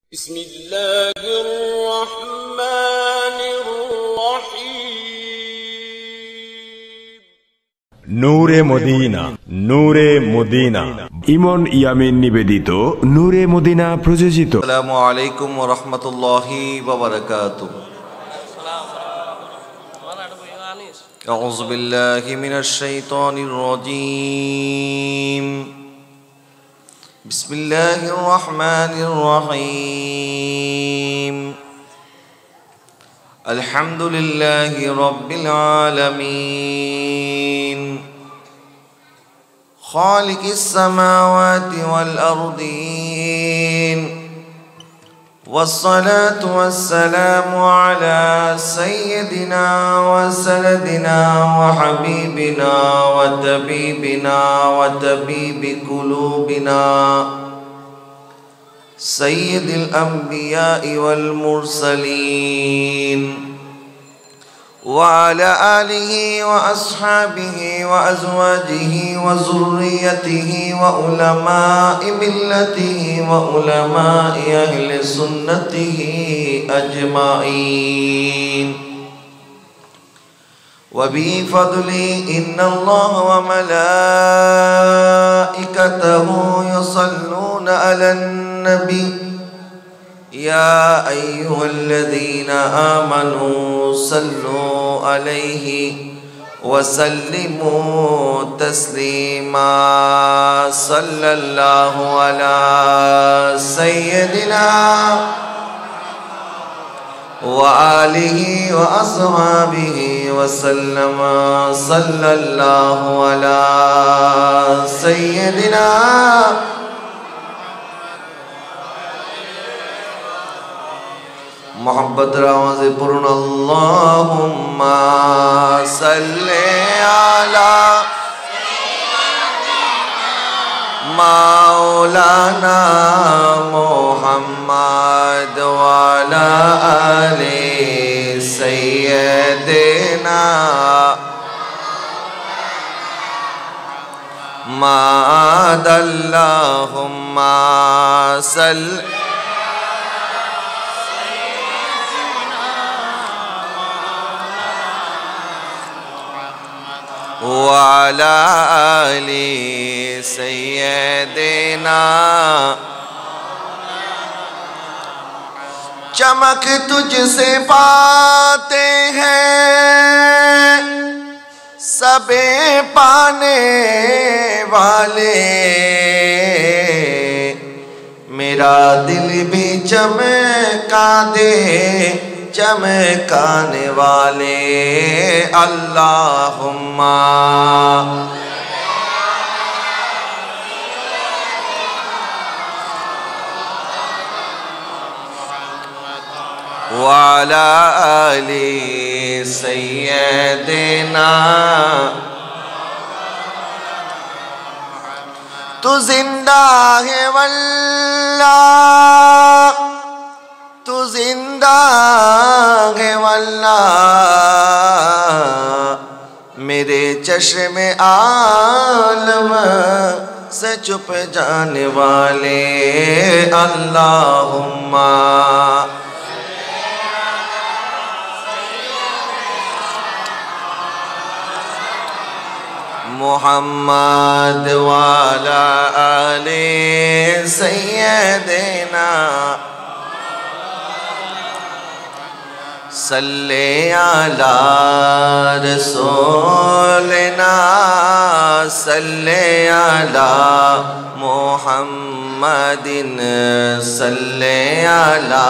নূরে মদিনা, নূরে মদিনা। ইমন ইয়ামিন নিবেদিত নূরে মদিনা প্রযোজিত। আসসালামু আলাইকুম ওয়া রাহমাতুল্লাহি ওয়া বারাকাতুহু। আউযু বিল্লাহি মিনাশ শাইতানির রাজীম। বিসমিল্লাহির রহমানির রহিম। আলহামদুলিল্লাহি রাব্বিল আলামিন। খালিকিস সামাওয়াতি ওয়াল আরদিন। والصلاة والسلام على سيدنا وسندنا وحبيبنا وطبيبنا وطبيب قلوبنا سيد الأنبياء والمرسلين وعلى آله وأصحابه وأزواجه وذريته وعلماء ملته وعلماء أهل سنته أجمعين. وبفضله إن الله وملائكته يصلون على النبي يا أيها الذين آمنوا صلوا عليه وسلموا تسليما. صلى الله على سيدنا وآله وأصحابه وسلم. صلى الله على سيدنا मोहब्बत आवाज़ पूर्ण अल्लाहुम्मा सल्ले अला मौलाना मुहम्मद वाला आले सय्यदना मादल्लाहुम्मा सल्ले वाला आले सय्यदना। चमक तुझसे पाते हैं सबे पाने वाले, मेरा दिल भी चमका दे चमकाने वाले। अल्लाहुम्मा वाला आले सय्यदना। तू जिंदा है वल्लाह, तू जिंदा है वल्लाह, मेरे चश्मे आलम से छुप जाने वाले। अल्लाहुम्मा मुहम्मद वाला आले सय्यदना। सल्ले अला रसूलना सल्ले अला मुहम्मदिन सल्ले अला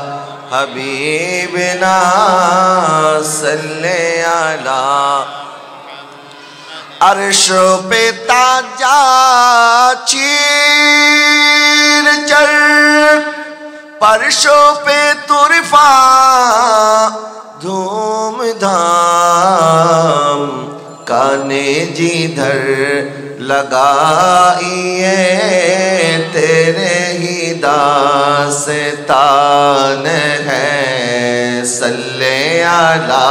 हबीबना सल्ले अला। अर्श पे ताजा चीर चढ़, परशों पे तुरफा धूम धाम, काने जिधर लगाइए तेरे ही दास्तान है। सल्ले अला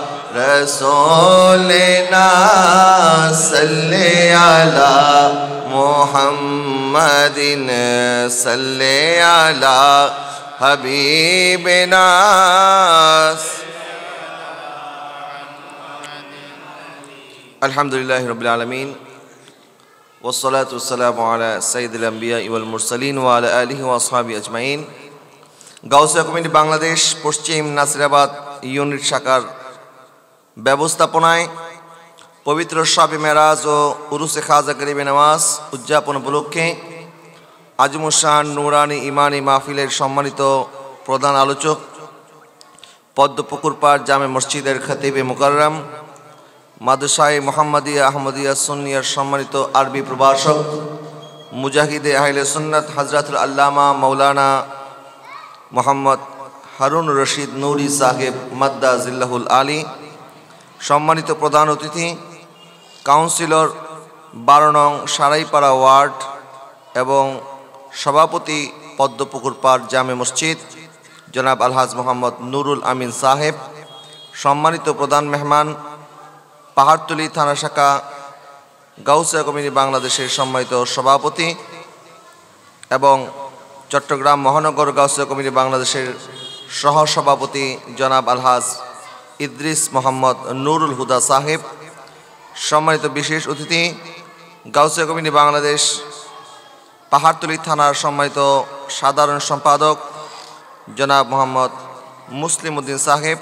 रसूलना सल्ले अला মুহাম্মাদিন সাল্লি আলা হাবিবিনা আলহামদুলিল্লাহি রাব্বিল আলামিন ওয়াসসালাতু ওয়াসসালামু আলা সাইয়্যিদিল আমবিয়া ওয়াল মুরসালিন ওয়া আলা আলিহি ওয়া আসহাবিহি আজমাইন। গাউসিয়া কমিটি বাংলাদেশ পশ্চিম নাসিরাবাদ ইউনিট শাখার ব্যবস্থাপনায় পবিত্র শবে মেরাজ ও উরুসে খাজা গরিবে নওয়াজ উদযাপন উপলক্ষে আজমুশান নুরানি ইমানি মাহফিলের সম্মানিত প্রধান আলোচক পদ্মপুকুর পাড় জামে মসজিদের খতিবে মুকাররম মাদ্রাসায়ে মুহাম্মাদিয়া আহমদিয়া সুন্নিয়ার সম্মানিত আরবি প্রভাষক মুজাহিদে আহলে সুন্নাত হযরতুল আল্লামা মাওলানা মোহাম্মদ হারুন রশিদ নুরি সাহেব মাদ্দা জিল্লাহুল আলী, সম্মানিত প্রধান অতিথি কাউন্সিলর 12 নং সারাইপাড়া ওয়ার্ড এবং সভাপতি পদ্মপুকুর পাড় জামে মসজিদ জনাব আলহাজ মোহাম্মদ নুরুল আমিন সাহেব, সম্মানিত প্রধান মেহমান পাহাড়তলী থানা শাখা গাউসিয়া কমিটি বাংলাদেশের সম্মানিত সভাপতি এবং চট্টগ্রাম মহানগর গাউসিয়া কমিটি বাংলাদেশের সহসভাপতি জনাব আলহাজ ইদ্রিস মোহাম্মদ নুরুল হুদা সাহেব, সম্মানিত বিশেষ অতিথি গাউসিয়া কমিটি বাংলাদেশ পাহাড়তলী থানার সম্মানিত সাধারণ সম্পাদক জনাব মোহাম্মদ মুসলিম উদ্দিন সাহেব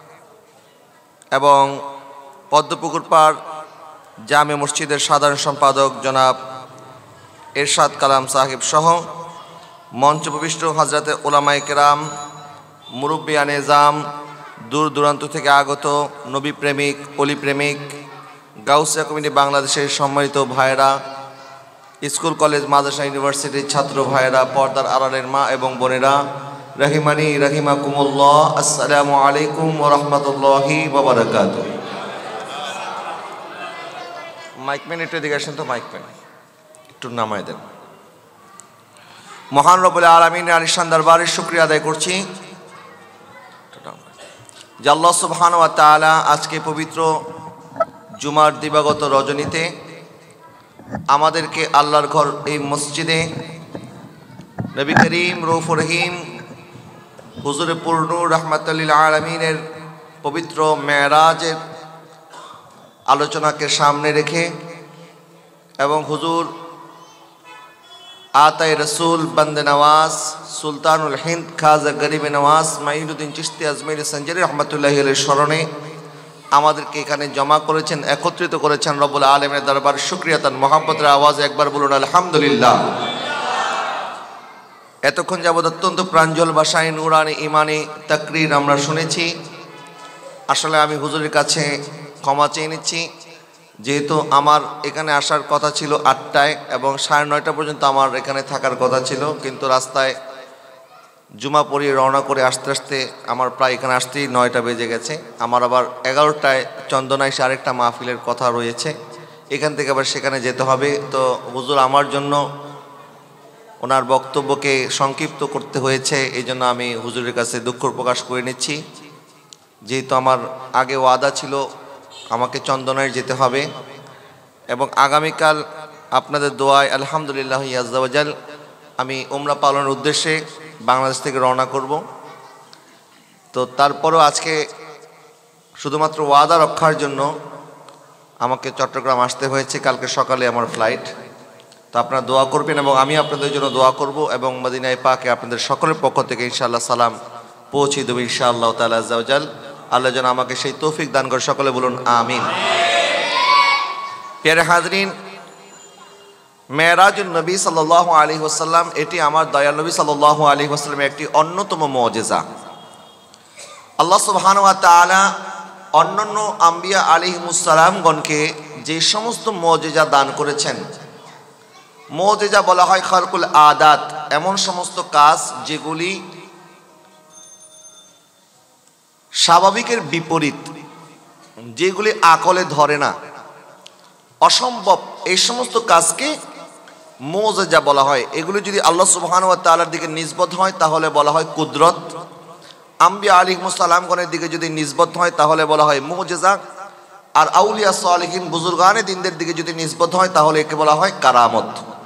এবং পদ্মপুকুর পাড় জামে মসজিদের সাধারণ সম্পাদক জনাব এরশাদ কালাম সাহেব সহ মঞ্চপ্রবিষ্ট হযরতে উলামায়ে কেরাম, মুরব্বিয়ানে নিজাম, দূর দূরান্ত থেকে আগত নবী প্রেমিক, অলি প্রেমিক, গাউসিয়া কমিটি বাংলাদেশের সম্মানিত ভাইয়েরা, স্কুল কলেজ মাদ্রাসা ইউনিভার্সিটির ছাত্র ভাইয়েরা, পর্দার আড়ালের মা এবং বোনেরা, রাহিমানি রাহিমাকুমুল্লাহ, আসসালামু আলাইকুম ওয়া রাহমাতুল্লাহি ওয়া বারাকাতুহু। মাইকম্যান একটু এদিকে আসেন তো, মাইকম্যান একটু নামায় দেন। মহান রব্বুল আলামিনের আলিশান দরবারে শুকরিয়া আদায় করছি যে আল্লাহ সুবহানাহু ওয়া তাআলা আজকে পবিত্র জুমার দিবাগত রজনীতে আমাদেরকে আল্লাহর ঘর এই মসজিদে নবী করিম রউফুর রহিম হুজুরে পুরনূর রাহমাতুল লিল আলামিনের পবিত্র মেরাজের আলোচনাকে সামনে রেখে এবং হুজুর আতায়ে রসুল বন্দে নওয়াজ সুলতানুল হিন্দ খাজা গরিবে নওয়াজ মাইনুদ্দিন চিশতি আজমেরি সঞ্জারি রহমতুল্লাহি আলাইহির স্মরণে আমাদেরকে এখানে জমা করেছেন, একত্রিত করেছেন। রব্বুল আলামিনের দরবার শুকরিয়া, তার মহব্বতের আওয়াজে একবার বলুন আলহামদুলিল্লাহ। এতক্ষণ যাবৎ অত্যন্ত প্রাঞ্জল ভাষায় নুরানি ইমানি তাকরীর আমরা শুনেছি। আসলে আমি হুজুরের কাছে ক্ষমা চেয়ে নিচ্ছি, যেহেতু আমার এখানে আসার কথা ছিল 8টায় এবং 9:30 পর্যন্ত আমার এখানে থাকার কথা ছিল, কিন্তু রাস্তায় জুমা পড়িয়ে রওনা করে আস্তে আস্তে আমার প্রায় এখানে আসতেই 9টা বেজে গেছে। আমার আবার 11টায় চন্দনায় এসে আরেকটা মাহফিলের কথা রয়েছে, এখান থেকে আবার সেখানে যেতে হবে। তো হুজুর আমার জন্য ওনার বক্তব্যকে সংক্ষিপ্ত করতে হয়েছে, এই জন্য আমি হুজুরের কাছে দুঃখ প্রকাশ করে নিচ্ছি। যেহেতু আমার আগে ওয়াদা ছিল আমাকে চন্দনায় যেতে হবে এবং আগামীকাল আপনাদের দোয়ায় আলহামদুলিল্লাহ আজ্জা ওয়া জাল আমি উমরা পালনের উদ্দেশ্যে বাংলাদেশ থেকে রওনা করব। তো তারপরও আজকে শুধুমাত্র ওয়াদা রক্ষার জন্য আমাকে চট্টগ্রাম আসতে হয়েছে, কালকে সকালে আমার ফ্লাইট। তো আপনারা দোয়া করবেন এবং আমি আপনাদের জন্য দোয়া করব এবং মদিনায়ে পাকে আপনাদের সকলের পক্ষ থেকে ইনশাআল্লাহ সালাম পৌঁছে দেব ইনশাআল্লাহ তাআলা আজ্জা ওয়া জাল। আল্লাহ যেন আমাকে সেই তৌফিক দান করে, সকলে বলুন আমিন। প্রিয় হাজরিন, মেরাজুন নবী সাল্লাল্লাহু আলাইহি ওয়াসাল্লাম এটি আমার দয়াল নবী সাল্লাল্লাহু আলাইহি ওয়াসাল্লামের একটি অন্যতম মুজিজা। আল্লাহ সুবহানাহু ওয়া তাআলা অন্যান্য আম্বিয়া আলাইহিমুস সালামগণকে যে সমস্ত মুজিজা দান করেছেন, মুজিজা বলা হয় খারকুল আদাত, এমন সমস্ত কাজ যেগুলি স্বাভাবিকের বিপরীত, যেগুলি আকলে ধরে না, অসম্ভব, এই সমস্ত কাজকে মুজিজা বলা হয়। এগুলি যদি আল্লাহ সুবহানাহু ওয়া তাআলার দিকে নিসবত হয় তাহলে বলা হয় কুদরত, আম্বিয়া আলাইহিমুস সালামগণের দিকে যদি নিসবত হয় তাহলে বলা হয় মুজিজা, আর আউলিয়া সালিহিন বুজুর্গানে দিনদের দিকে যদি নিসবত হয় তাহলে একে বলা হয় কারামত।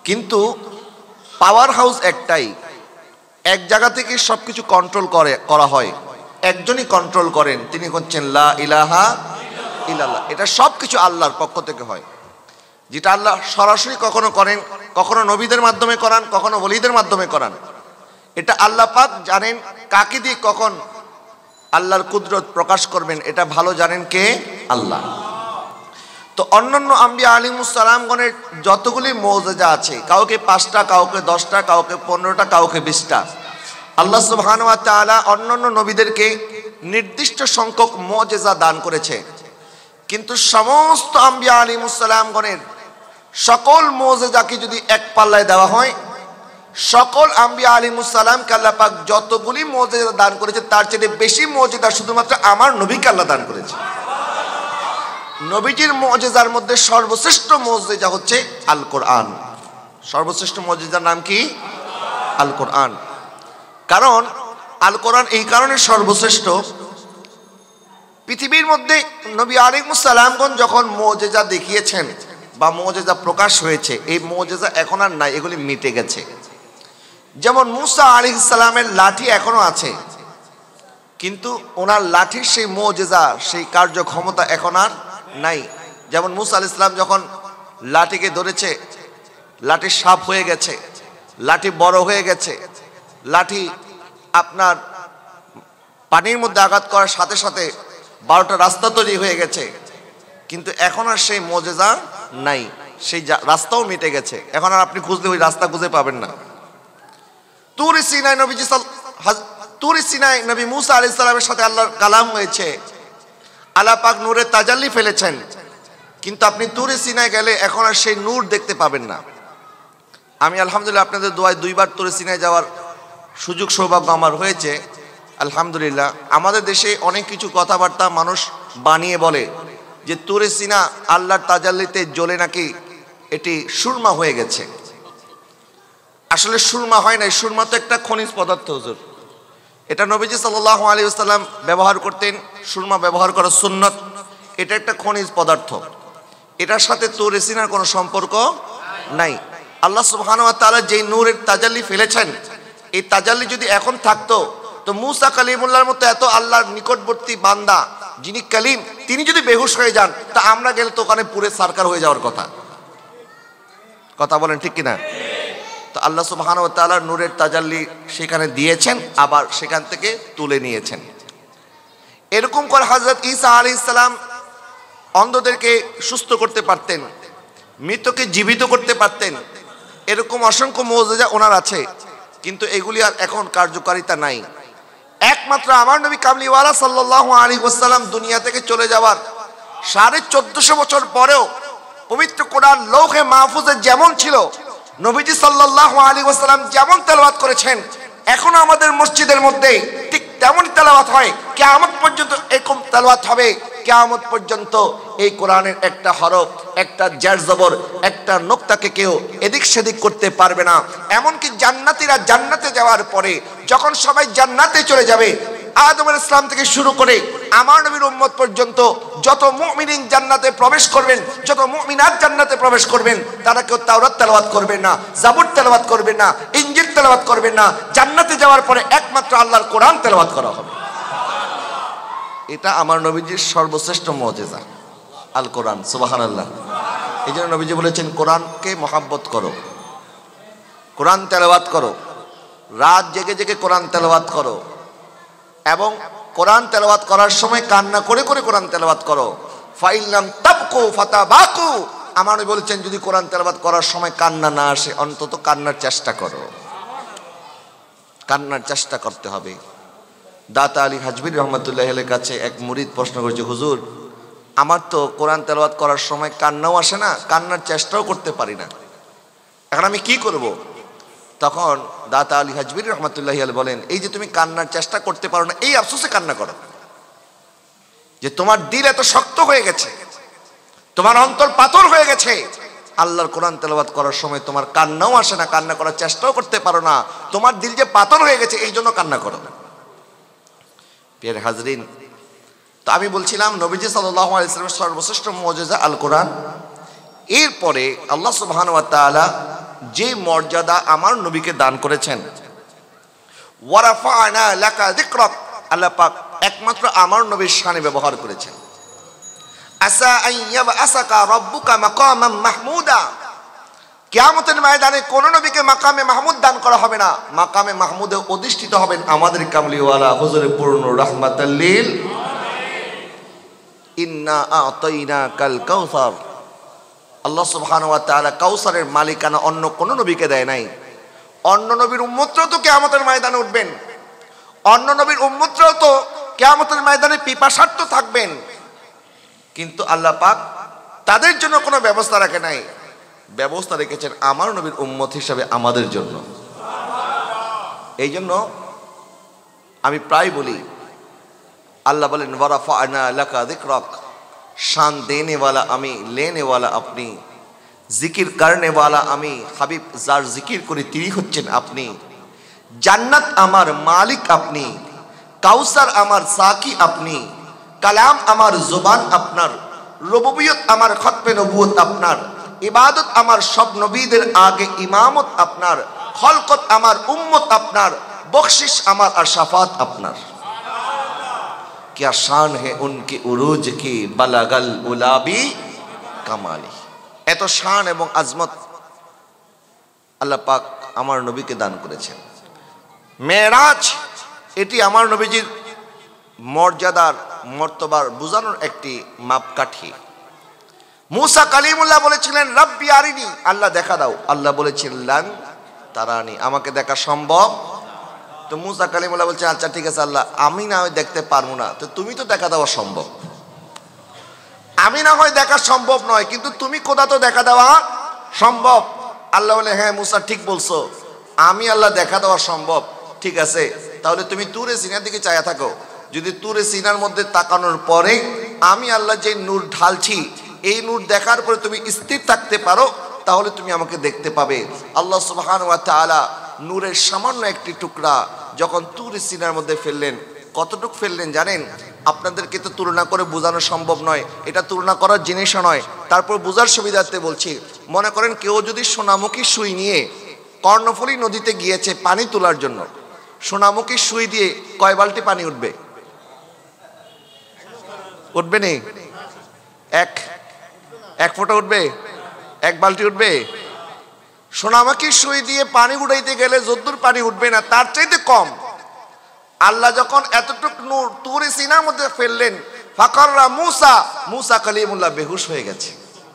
কিন্তু পাওয়ার হাউস একটাই, এক জায়গা থেকে সবকিছু কন্ট্রোল করা হয়, একজনই কন্ট্রোল করেন, তিনি হচ্ছেন লা ইলাহা ইল্লাল্লাহ। এটা সবকিছু আল্লাহর পক্ষ থেকে হয়, যেটা আল্লাহ সরাসরি কখনো করেন, কখনো নবীদের মাধ্যমে করান, কখনো ওলিদের মাধ্যমে করান। এটা আল্লাহ পাক জানেন কাকে দিয়ে কখন আল্লাহর কুদরত প্রকাশ করবেন, এটা ভালো জানেন কে? আল্লাহ। তো অন্যান্য আম্বিয়া আলাইহিমুস সালামগণের যতগুলি মুজিজা আছে, কাউকে 5টা, কাউকে 10টা, কাউকে 15টা, কাউকে 20টা, আল্লাহ সুবহানাহু ওয়া তাআলা অন্যান্য নবীদেরকে নির্দিষ্ট সংখ্যক মুজিজা দান করেছে। কিন্তু সমস্ত আম্বিয়া আলাইহিমুস সালামগণের সকল মুজিজাকে যদি এক পাল্লায় দেওয়া হয়, সকল আম্বিয়া আলাইহিমুস সালামকে আল্লাহ পাক যতগুলি মুজিজা দান করেছে তার চেয়ে বেশি মুজিজা শুধুমাত্র আমার নবীকে আল্লাহ দান করেছে। নবীজির মুজিজার মধ্যে সর্বশ্রেষ্ঠ মুজিজা হচ্ছে আল কোরআন। সর্বশ্রেষ্ঠ মুজিজার নাম কি? আল কোরআন। কারণ আল কোরআন এই কারণে সর্বশ্রেষ্ঠ, পৃথিবীর মধ্যে নবী আলাইহিস সালামগণ যখন মুজিজা দেখিয়েছেন বা মুজিজা প্রকাশ হয়েছে, এই মুজিজা এখন আর নাই, এগুলি মিটে গেছে। যেমন মুসা আলাইহিস সালামের লাঠি এখনো আছে, কিন্তু ওনার লাঠির সেই মুজিজা, সেই কার্যক্ষমতা এখন আর নাই। যেমন মুসা আলাইহিস সালাম যখন লাঠিকে ধরেছে, লাঠি সাপ হয়ে গেছে, লাঠি বড় হয়ে গেছে, লাঠি আপনার পানির মধ্যে আঘাত করার সাথে সাথে 12টা রাস্তা তৈরি হয়ে গেছে, কিন্তু এখন আর সেই মুজিজা নাই, সেই রাস্তাও মিটে গেছে। এখন আর আপনি খুঁজলে ওই রাস্তা খুঁজে পাবেন না। তুর সিনাই নবী মুসা আলাইহিস সালামের সাথে আল্লাহর কালাম হয়েছে, আল্লাহ পাক নূরের তাজাল্লি ফেলেছেন, কিন্তু আপনি তুর সিনাই গেলে এখন আর সেই নূর দেখতে পাবেন না। আমি আলহামদুলিল্লাহ আপনাদের দোয়ায় 2বার তুর সিনাই যাওয়ার সুযোগ সৌভাগ্য আমার হয়েছে, আলহামদুলিল্লাহ। আমাদের দেশে অনেক কিছু কথাবার্তা মানুষ বানিয়ে বলে যে তুর সিনা আল্লাহর তাজাল্লিতে জ্বলে নাকি এটি সুরমা হয়ে গেছে। আসলে সুরমা হয় না, সুরমা তো একটা খনিজ পদার্থ হুজুর, এটা নবীজি সাল্লাল্লাহু আলাইহি ওয়াসাল্লাম ব্যবহার করতেন, সুরমা ব্যবহার করা সুন্নত। এটা একটা খনিজ পদার্থ, এটার সাথে তুর সিনার কোনো সম্পর্ক নাই। আল্লাহ সুবহানাহু ওয়া তাআলা যেই নূরের তাজাল্লি ফেলেছেন, এই তাজাল্লি যদি এখন থাকতো তো মুসা কালিমুল্লাহর মতো এত আল্লাহর নিকটবর্তী বান্দা যিনি কালিম, তিনি যদি বেহুশ হয়ে যান, তা আমরা গেলে তো ওখানে পুরে সরকার হয়ে যাওয়ার কথা। কথা বলেন ঠিক কিনা? তো আল্লাহ সুবহানাহু ওয়া তাআলা নূরের তাজাল্লি সেখানে দিয়েছেন, আবার সেখান থেকে তুলে নিয়েছেন। এরকম করে হযরত ঈসা আলাইহিস সালাম অন্ধদেরকে সুস্থ করতে পারতেন, মৃতকে জীবিত করতে পারতেন, এরকম অসংখ্য মুজিজা ওনার আছে, কিন্তু এগুলি আর এখন কার্যকারিতা নাই। একমাত্র আমার নবী কামলিওয়ালা সাল্লাল্লাহু আলাইহি ওয়াসাল্লাম দুনিয়া থেকে চলে যাওয়ার 1450 বছর পরেও পবিত্র কোরআন লৌহে মাহফুজে যেমন ছিল, নবীজি সাল্লাল্লাহু আলাইহি ওয়াসাল্লাম যেমন তেলাওয়াত করেছেন, এখনো আমাদের মসজিদের মধ্যে ঠিক তেমনই তেলাওয়াত হয়। কিয়ামত পর্যন্ত এরকম তেলাওয়াত হবে, কিয়ামত পর্যন্ত এই কোরআনের একটা হরফ, একটা জের জবর, একটা নোক্তাকে কেউ এদিক সেদিক করতে পারবে না। এমনকি জান্নাতীরা জান্নাতে যাওয়ার পরে যখন সবাই জান্নাতে চলে যাবে, আদম আলাইহিস সালাম থেকে শুরু করে আমার নবীর উম্মত পর্যন্ত যত মুমিনিন জান্নাতে প্রবেশ করবেন, যত মুমিনাত জান্নাতে প্রবেশ করবেন, তারা কেউ তাওরাত তেলাওয়াত করবেন না, জাবুর তেলাওয়াত করবেন না, ইনজিল তেলাওয়াত করবেন না। জান্নাতে যাওয়ার পরে একমাত্র আল্লাহর কোরআন তেলাওয়াত করা হবে। এটা আমার নবীজির সর্বশ্রেষ্ঠ মুজিজা আল কোরআন। সুবহানাল্লাহ। এই জন্য নবীজি বলেছেন কোরআনকে মহাব্বত করো, কোরআন তেলাওয়াত করো, রাত জেগে জেগে কোরআন তেলাওয়াত করো, এবং কোরআন তেলাওয়াত করার সময় কান্না করে করে কোরআন তেলাওয়াত করো। ফাইল্লাম তাবকু ফাতাবাকু। আমার নবী বলেছেন যদি কোরআন তেলাওয়াত করার সময় কান্না না আসে, অন্তত কান্নার চেষ্টা করো, কান্নার চেষ্টা করতে হবে। দাতা আলী হাজবি রহমতুল্লাহ আলাইহির কাছে এক মুরিদ প্রশ্ন করেছে, হুজুর আমার তো কোরআন তেলাওয়াত করার সময় কান্নাও আসে না, কান্নার চেষ্টাও করতে পারি না, এখন আমি কি করব? তখন দাতা আলী হাজবি রহমতুল্লাহ আলাইহি বলেন, এই যে তুমি কান্নার চেষ্টা করতে পারো না, এই আফসোসে কান্না করো যে তোমার দিল এত শক্ত হয়ে গেছে, তোমার অন্তর পাথর হয়ে গেছে, আল্লাহর কোরআন তেলাওয়াত করার সময় তোমার কান্নাও আসে না, কান্না করার চেষ্টাও করতে পারো না, তোমার দিল যে পাথর হয়ে গেছে, এই জন্য কান্না করো। প্রিয় হাজরিন, তো আমি বলছিলাম নবীজি সাল্লাল্লাহু আলাইহি ওয়াসাল্লামের সর্বশ্রেষ্ঠ মুজিজা আল কোরআন। এরপরে আল্লাহ সুবহানাহু ওয়া তাআলা যে মর্যাদা আমার নবীকে দান করেছেন, ওয়া রাফা'না লাকা যিকরাক, আল্লাহ পাক একমাত্র আমার নবীর শানে ব্যবহার করেছেন। আসা আন ইয়াবআসাকা রাব্বুকা মাকামান মাহমুদা, কিয়ামতের ময়দানে কোন নবীকে মাকামে মাহমুদ দান করা হবে না, মাকামে মাহমুদে অধিষ্ঠিত হবেন আমাদের কামলিওয়ালা হুজুরে পূর্ণ রাহমাতাল লিল ইন্না আ'তাইনাকাল কাউসার। আল্লাহ সুবহানাহু ওয়া তাআলা কাউসারের মালিকানা অন্য কোন নবীকে দেয় নাই। অন্য নবীর উম্মতরাও তো কিয়ামতের ময়দানে উঠবেন, অন্য নবীর উম্মতরাও তো কিয়ামতের ময়দানে পিপাসার্ত থাকবেন, কিন্তু আল্লাহ পাক তাদের জন্য কোনো ব্যবস্থা রাখে নাই, ব্যবস্থা রেখেছেন আমার নবীর উম্মত হিসাবে আমাদের জন্য। এই জন্য আমি প্রায় বলি, আল্লাহ বলেন ওয়া রাফা'না লাকা যিকরাক, শান দেনে ওয়ালা আমি, লেনে ওয়ালা আপনি, জিকির করনে ওয়ালা আমি, হাবিব যার জিকির করি তিনি হচ্ছেন আপনি, জান্নাত আমার মালিক আপনি, কাউসার আমার সাকি আপনি, কালাম আমার জবান আপনার, রুবুবিয়ত আমার খতমে নবুয়ত আপনার, ইবাদত আমার সব নবীদের আগে ইমামত আপনার, খলকত আমার উম্মত আপনার, বখশিশ আমার আর শাফাত আপনার। क्या शान है उनकी उरूज की बलगल उलाबी কামালি। এত শান এবং আজমত আল্লাহ পাক আমার নবীকে দান করেছেন। মেরাজ এটি আমার নবীজির মর্যাদার মর্তবার বুঝানোর একটি মাপকাঠি। মুসা কালিমুল্লাহ বলেছিলেন রব্বি আরিনি, আল্লাহ দেখা দাও, আল্লাহ বলেছেন লান তারানি, আমাকে দেখা সম্ভব। তো মুসা কালিমুল্লাহ বলছে আচ্ছা ঠিক আছে আল্লাহ, আমি না হয় দেখতে পারবো না, তো তুমি তো দেখা দেওয়া সম্ভব। আমি না হয় দেখা সম্ভব নয়, কিন্তু তুমি কোথা তো দেখা দেওয়া সম্ভব। আল্লাহ বলে হ্যাঁ মুসা ঠিক বলছো, আমি আল্লাহ দেখা দেওয়া সম্ভব। ঠিক আছে, তাহলে তুমি তুরে সিনার দিকে চায়া থাকো, যদি তুরে সিনার মধ্যে তাকানোর পরে আমি আল্লাহ যে নূর ঢালছি এই নূর দেখার পরে তুমি স্থির থাকতে পারো, তাহলে তুমি আমাকে দেখতে পাবে। আল্লাহ সুবহানাহু ওয়া তাআলা নূরের সামান্য একটি টুকরা যখন তুরে সিনার মধ্যে ফেললেন, কতটুকু ফেললেন জানেন? আপনাদেরকে তো তুলনা করে বোঝানো সম্ভব নয়, এটা তুলনা করার জিনিসও নয়, তারপর বোঝার সুবিধার্থে বলছি। মনে করেন কেউ যদি সোনামুখী সুই নিয়ে কর্ণফুলী নদীতে গিয়েছে পানি তোলার জন্য, সোনামুখী সুই দিয়ে কয় বালতি পানি উঠবে? উঠবে নি? এক ফোঁটা উঠবে? এক বালতি উঠবে? সোনামুখী সুই দিয়ে পানি উঠাইতে গেলে যদ্দূর পানি উঠবে না তার চাইতে কম আল্লাহ যখন এতটুকু নূর তুরে সিনার মধ্যে ফেললেন, ফাকাররা মুসা কালিমুল্লাহ বেহুশ হয়ে গেছে।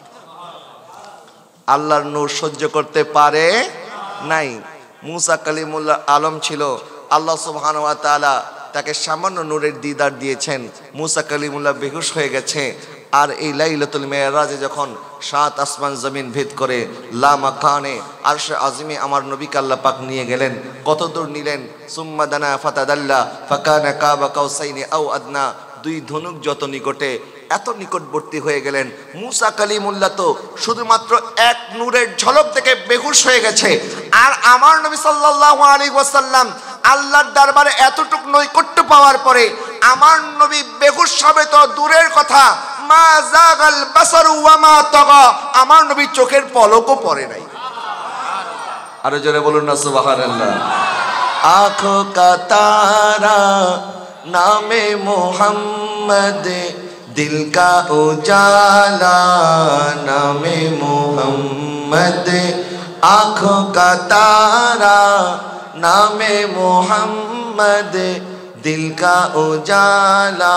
আল্লাহর নূর সহ্য করতে পারে নাই। মুসা কালিমুল্লাহ আলম ছিল, আল্লাহ সুবহানাহু ওয়া তাআলা তাকে সামান্য নূরের দিদার দিয়েছেন, মুসা কালিমুল্লাহ বেহুশ হয়ে গেছে। আর এই লাইলাতুল মেরাজে যখন 7 আসমান জমিন ভেদ করে লা মাকানে আরশে আজিমে আমার নবীকে আল্লাহ পাক নিয়ে গেলেন। কত দূর নিলেন? সুম্মা দানা ফাতাদাল্লা ফাকানা কাবা কাউসাইনি আও আদনা, দুই ধনুক যত নিকটে, এত নিকটবর্তী হয়ে গেলেন। মুসা কালিমুল্লাহ তো শুধুমাত্র এক নূরের ঝলক থেকে বেহুশ হয়ে গেছে, আর আমার নবী সাল্লাল্লাহু আলাইহি ওয়াসাল্লাম আল্লাহর দরবারে এতটুক নৈকট্য পাওয়ার পরে আমার নবী বেহুশ হবে তো দূরের কথা, মা জাগাল বাসারু ওয়া মা তাগা, আমার নবী চোখের পলকও পড়ে নাই। আরো জোরে বলুন না সুবহানাল্লাহ। आँखों का तारा नामे मोहम्मद, दिल का उजाला नामे मोहम्मद, आँखों का तारा नामे मोहम्मद, दिल का उजाला,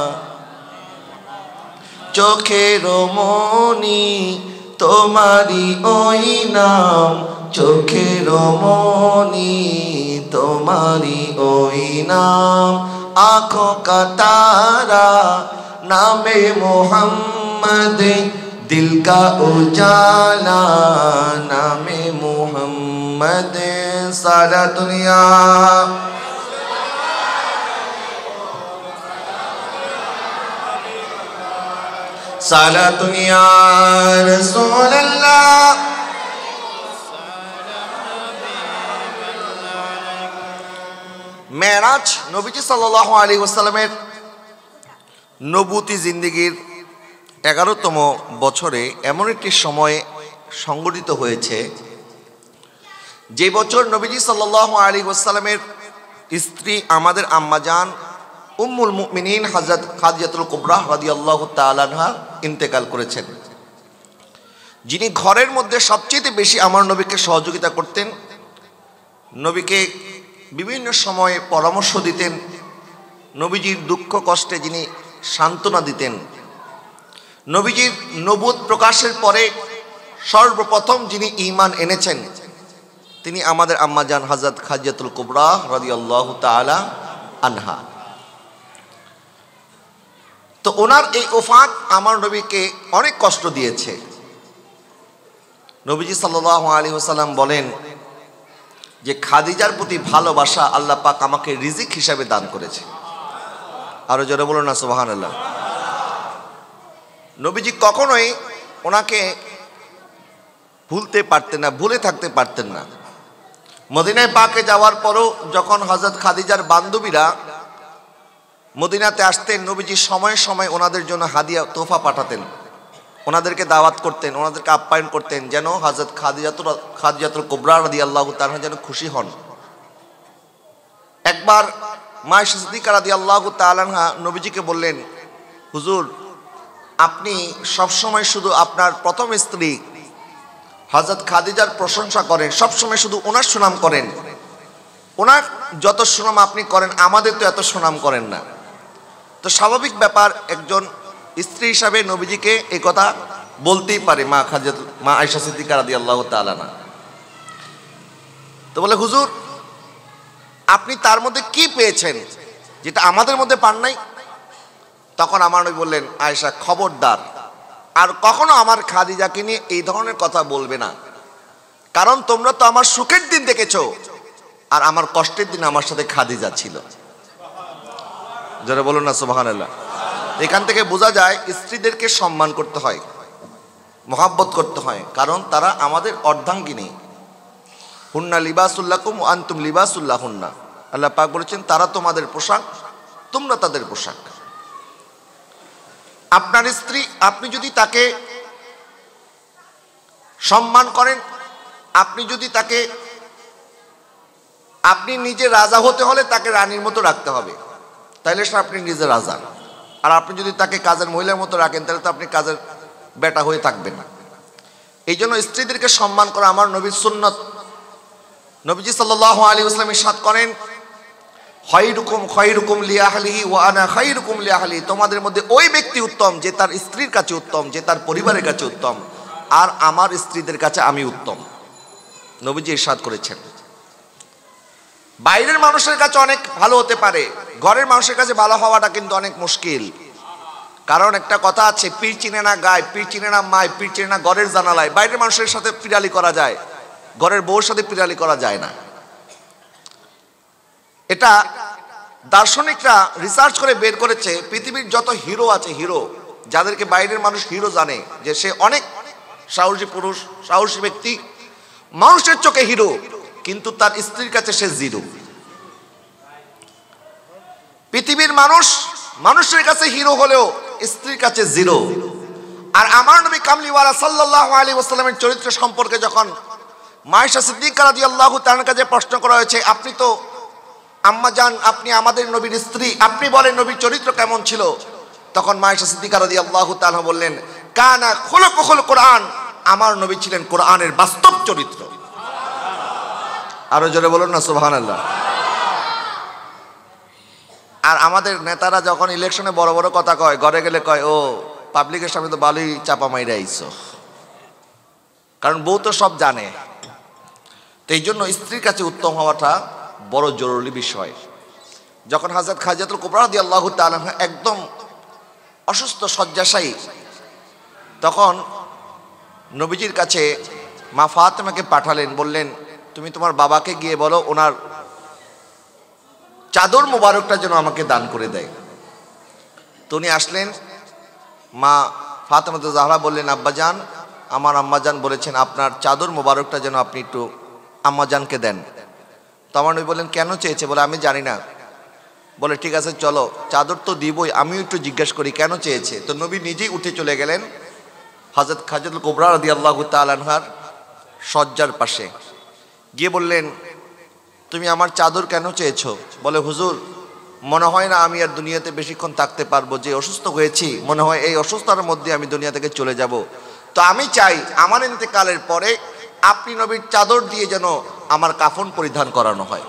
চোখের মনি তোমারি ওই নাম, চোখের মনি তোমারি ওই নাম, आँखों का तारा नामे मोहम्मद, दिल का उजाला नामे मोहम्मद, सारा दुनिया सालातुन या रसूल अल्लाह। মেরাজ নবীজি সাল্লাল্লাহু আলাইহি ওয়াসাল্লামের নবুতি জিন্দেগীর 11তম বছরে এমন একটি সময়ে সংগঠিত হয়েছে যে বছর নবীজি সাল্লাল্লাহু আলাইহি ওয়াসাল্লামের স্ত্রী আমাদের আম্মাজান উম্মুল মুমিনিন হযরত খাদিজাতুল কুবরা রাদিয়াল্লাহু তাআলা আনহা ইন্তেকাল করেছেন, যিনি ঘরের মধ্যে সবচেয়ে বেশি আমার নবীকে সহযোগিতা করতেন, নবীকে বিভিন্ন সময়ে পরামর্শ দিতেন, নবীজির দুঃখ কষ্টে যিনি সান্ত্বনা দিতেন। নবীজির নবুয়ত প্রকাশের পরে সর্বপ্রথম যিনি ঈমান এনেছেন তিনি আমাদের আম্মাজান হযরত খাদিজাতুল কুবরা রাদিয়াল্লাহু তাআলা আনহা। তো ওনার এই ওফাত আমার নবীকে অনেক কষ্ট দিয়েছে। নবীজি সাল্লাল্লাহু আলাইহি ওয়াসাল্লাম বলেন যে খাদিজার প্রতি ভালোবাসা আল্লাহ পাক আমাকে রিজিক হিসাবে দান করেছে। আরো জোরে বলুন না সুবহানাল্লাহ। নবীজি কখনোই ওনাকে ভুলতে পারতেন না, ভুলে থাকতে পারতেন না। মদিনায় পাকে যাওয়ার পরও যখন হযরত খাদিজার বান্ধবীরা মদিনাতে আসতেন, নবীজি সময়ে সময়ে ওনাদের জন্য হাদিয়া তোহফা পাঠাতেন, ওনাদেরকে দাওয়াত করতেন, ওনাদেরকে আপ্যায়ন করতেন, যেন হযরত খাদিজাতুল কুবরা রাদিয়াল্লাহু তাআলা যেন খুশি হন। একবার মা আয়েশা সিদ্দিকা রাদিয়াল্লাহু তাআলা আনহা নবীজিকে বললেন, হুজুর আপনি সবসময় শুধু আপনার প্রথম স্ত্রী হযরত খাদিজার প্রশংসা করেন, সবসময় শুধু ওনার সুনাম করেন, ওনার যত সুনাম আপনি করেন আমাদের তো এত সুনাম করেন না। তো স্বাভাবিক ব্যাপার, একজন স্ত্রী হিসাবে নবীজিকে এই কথা বলতেই পারে মা আয়েশা সিদ্দিকা রাদিয়াল্লাহু তাআলা আনহা। তো বলে, হুজুর আপনি তার মধ্যে কি পেয়েছেন যেটা আমাদের মধ্যে পান নাই? তখন আমার নবী বললেন, আয়েশা খবরদার আর কখনো আমার খাদিজাকে নিয়ে এই ধরনের কথা বলবে না, কারণ তোমরা তো আমার সুখের দিন দেখেছো আর আমার কষ্টের দিন আমার সাথে খাদিজা ছিল। যারা বলুন না সুবহানাল্লাহ। এখান থেকে বোঝা যায় স্ত্রীদেরকে সম্মান করতে হয়, মহাব্বত করতে হয়, কারণ তারা আমাদের অর্ধাঙ্গিনী। হুন্না লিবাসুল লাকুম ওয়া আনতুম লিবাসুল লাহুন্না। আল্লাহ পাক বলেছেন তারা তোমাদের পোশাক, তোমরা তাদের পোশাক। আপনার স্ত্রী, আপনি যদি তাকে সম্মান করেন, আপনি যদি তাকে, আপনি নিজে রাজা হতে হলে তাকে রানীর মতো রাখতে হবে, তাইলে সে আপনি নিজে রাজা। আর আপনি যদি তাকে কাজের মহিলার মতো রাখেন তাহলে তো আপনি কাজের বেটা হয়ে থাকবেন না। এই জন্য স্ত্রীদেরকে সম্মান করা আমার নবীর সুন্নত। নবীজি সাল্লাল্লাহু আলাইহি ওয়াসাল্লাম ইরশাদ করেন, খায়রুকুম লিআহলিহি ওয়া আনা খায়রুকুম লিআহলি। তোমাদের মধ্যে ওই ব্যক্তি উত্তম যে তার স্ত্রীর কাছে উত্তম, যে তার পরিবারের কাছে উত্তম, আর আমার স্ত্রীদের কাছে আমি উত্তম। নবীজি ইরশাদ করেছেন। বাইরের মানুষের কাছে অনেক ভালো হতে পারে, ঘরের মানুষের কাছে ভালো হওয়াটা কিন্তু অনেক মুশকিল। কারণ একটা কথা আছে, পীর চিনে না গায়, পীর চিনে না মায়, পীর চিনে না ঘরের জানালায়। বাইরের মানুষের সাথে পিরালি করা যায়, ঘরের বউর সাথে পিরালি করা যায় না। এটা দার্শনিকরা রিসার্চ করে বের করেছে, পৃথিবীর যত হিরো আছে, হিরো যাদেরকে বাইরের মানুষ হিরো জানে যে সে অনেক সাহসী পুরুষ, সাহসী ব্যক্তি, মানুষের চোখে হিরো, কিন্তু তার স্ত্রীর কাছে সে জিরো। পৃথিবীর মানুষ মানুষের কাছে হিরো হলেও স্ত্রীর কাছে জিরো। আর আমার নবী কামলিওয়ালা সাল্লাল্লাহু আলাইহি ওয়াসাল্লামের চরিত্র সম্পর্কে যখন মা আয়েশা সিদ্দিকা রাদিয়াল্লাহু তাআলার কাছে প্রশ্ন করা হয়েছে, আপনি তো আম্মা জান, আপনি আমাদের নবীর স্ত্রী, আপনি বলেন নবীর চরিত্র কেমন ছিল? তখন মা আয়েশা সিদ্দিকা রাদিয়াল্লাহু তাআলা বললেন, কানা খুলুকুল কোরআন, আমার নবী ছিলেন কোরআনের বাস্তব চরিত্র। আরো জোরে বলুন না সুবহানাল্লাহ। আর আমাদের নেতারা যখন ইলেকশনে বড় বড় কথা কয়, ঘরে গেলে কয়, ও পাবলিকের সামনে তো ভালোই চাপা মাইরা আইছো, কারণ বউ তো সব জানে। তো এই জন্য স্ত্রীর কাছে উত্তম হওয়াটা বড় জরুরি বিষয়। যখন হযরত খাদিজাতুল কুবরা রাদিয়াল্লাহু তাআলা একদম অসুস্থ শয্যাশায়ী, তখন নবীজির কাছে মা ফাতেমাকে পাঠালেন, বললেন তুমি তোমার বাবাকে গিয়ে বলো ওনার চাদর মোবারকটা যেন আমাকে দান করে দেয়। তো উনি আসলেন, মা ফাতেমা জাহরা বললেন, আব্বাজান, আমার আম্মাজান বলেছেন আপনার চাদর মোবারকটা যেন আপনি একটু আম্মাজানকে দেন। তো আমার নবী বললেন, কেন চেয়েছে? বলে, আমি জানি না। বলে ঠিক আছে চলো, চাদর তো দিবই, আমিও একটু জিজ্ঞেস করি কেন চেয়েছে। তো নবী নিজেই উঠে চলে গেলেন হযরত খাদিজাতুল কুবরা রাদিয়াল্লাহু তাআলা আনহার শয্যার পাশে, গিয়ে বললেন তুমি আমার চাদর কেন চেয়েছো? বলে হুজুর, মনে হয় না আমি আর দুনিয়াতে বেশিক্ষণ থাকতে পারবো, যে অসুস্থ হয়েছি মনে হয় এই অসুস্থতার মধ্যে আমি দুনিয়া থেকে চলে যাব। তো আমি চাই আমার ইন্তেকালের পরে আপনি নবীর চাদর দিয়ে যেন আমার কাফন পরিধান করানো হয়,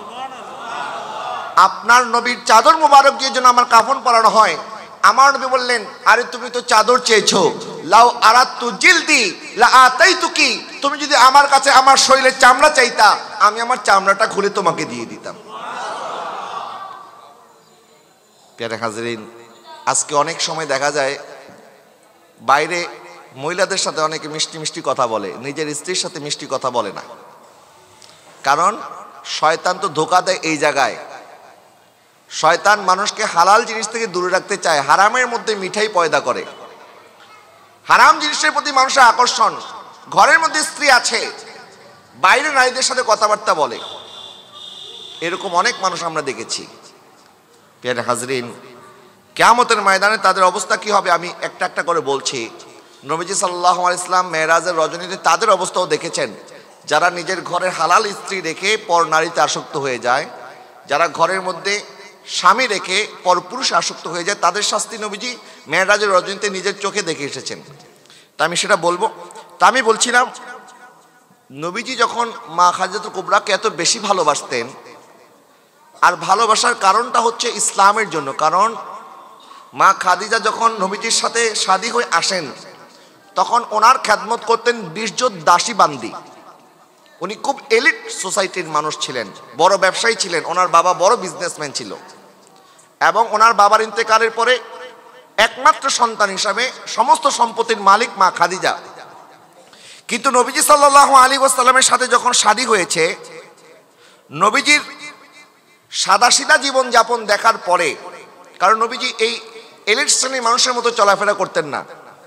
আপনার নবীর চাদর মোবারক দিয়ে যেন আমার কাফন পরানো হয়। আমার নবী বললেন আরে তুমি তো চাদর চেয়েছো, লাউ আরাতু জিলদি লা আতাইতুকি, তুমি যদি আমার কাছে আমার শরীরের চামড়া চাইতা আমি আমার চামড়াটা খুলে তোমাকে দিয়ে দিতাম। প্যারে হাজরিন, আজকে অনেক সময় দেখা যায় বাইরে মহিলাদের সাথে অনেকে মিষ্টি মিষ্টি কথা বলে, নিজের স্ত্রীর সাথে মিষ্টি কথা বলে না, কারণ শয়তান তো ধোঁকা দেয় এই জায়গায়। শয়তান মানুষকে হালাল জিনিস থেকে দূরে রাখতে চায়, হারামের মধ্যে মিঠাই পয়দা করে, হারাম জিনিসের প্রতি মানুষের আকর্ষণ। ঘরের মধ্যে স্ত্রী আছে, বাইরে নারীদের সাথে কথাবার্তা বলে, এরকম অনেক মানুষ আমরা দেখেছি। প্রিয় হাজরিন, কিয়ামতের ময়দানে তাদের অবস্থা কি হবে আমি একটা একটা করে বলছি। নবীজি সাল্লাল্লাহু আলাইহি ওয়াসাল্লাম মেরাজের রজনীতে তাদের অবস্থাও দেখেছেন, যারা নিজের ঘরের হালাল স্ত্রী রেখে পর নারীতে আসক্ত হয়ে যায়, যারা ঘরের মধ্যে স্বামী রেখে পরপুরুষে আসক্ত হয়ে যায়, তাদের শাস্তি নবীজি মেরাজের রজনীতে নিজের চোখে দেখে এসেছেন। তা আমি সেটা বলবো। তা আমি বলছিলাম নবীজি যখন মা খাদিজাতুল কুবরাকে এত বেশি ভালোবাসতেন, আর ভালোবাসার কারণটা হচ্ছে ইসলামের জন্য। কারণ মা খাদিজা যখন নবীজির সাথে শাদী হয়ে আসেন তখন ওনার খেদমত করতেন 20 জন দাসী বান্দি। উনি খুব এলিট সোসাইটির মানুষ ছিলেন, বড় ব্যবসায়ী ছিলেন, ওনার বাবা বড় বিজনেসম্যান ছিল, এবং ওনার বাবার ইন্তেকালের পরে একমাত্র সন্তান হিসাবে সমস্ত সম্পত্তির মালিক মা খাদিজা। কিন্তু নবীজি সাল্লাল্লাহু আলাইহি ওয়াসাল্লামের সাথে যখন শাদী হয়েছে, নবীজির সাদাসিধা জীবন যাপন দেখার পরে, কারণ নবীজি এই এলিট শ্রেণীর মানুষের মতো চলাফেরা করতেন না,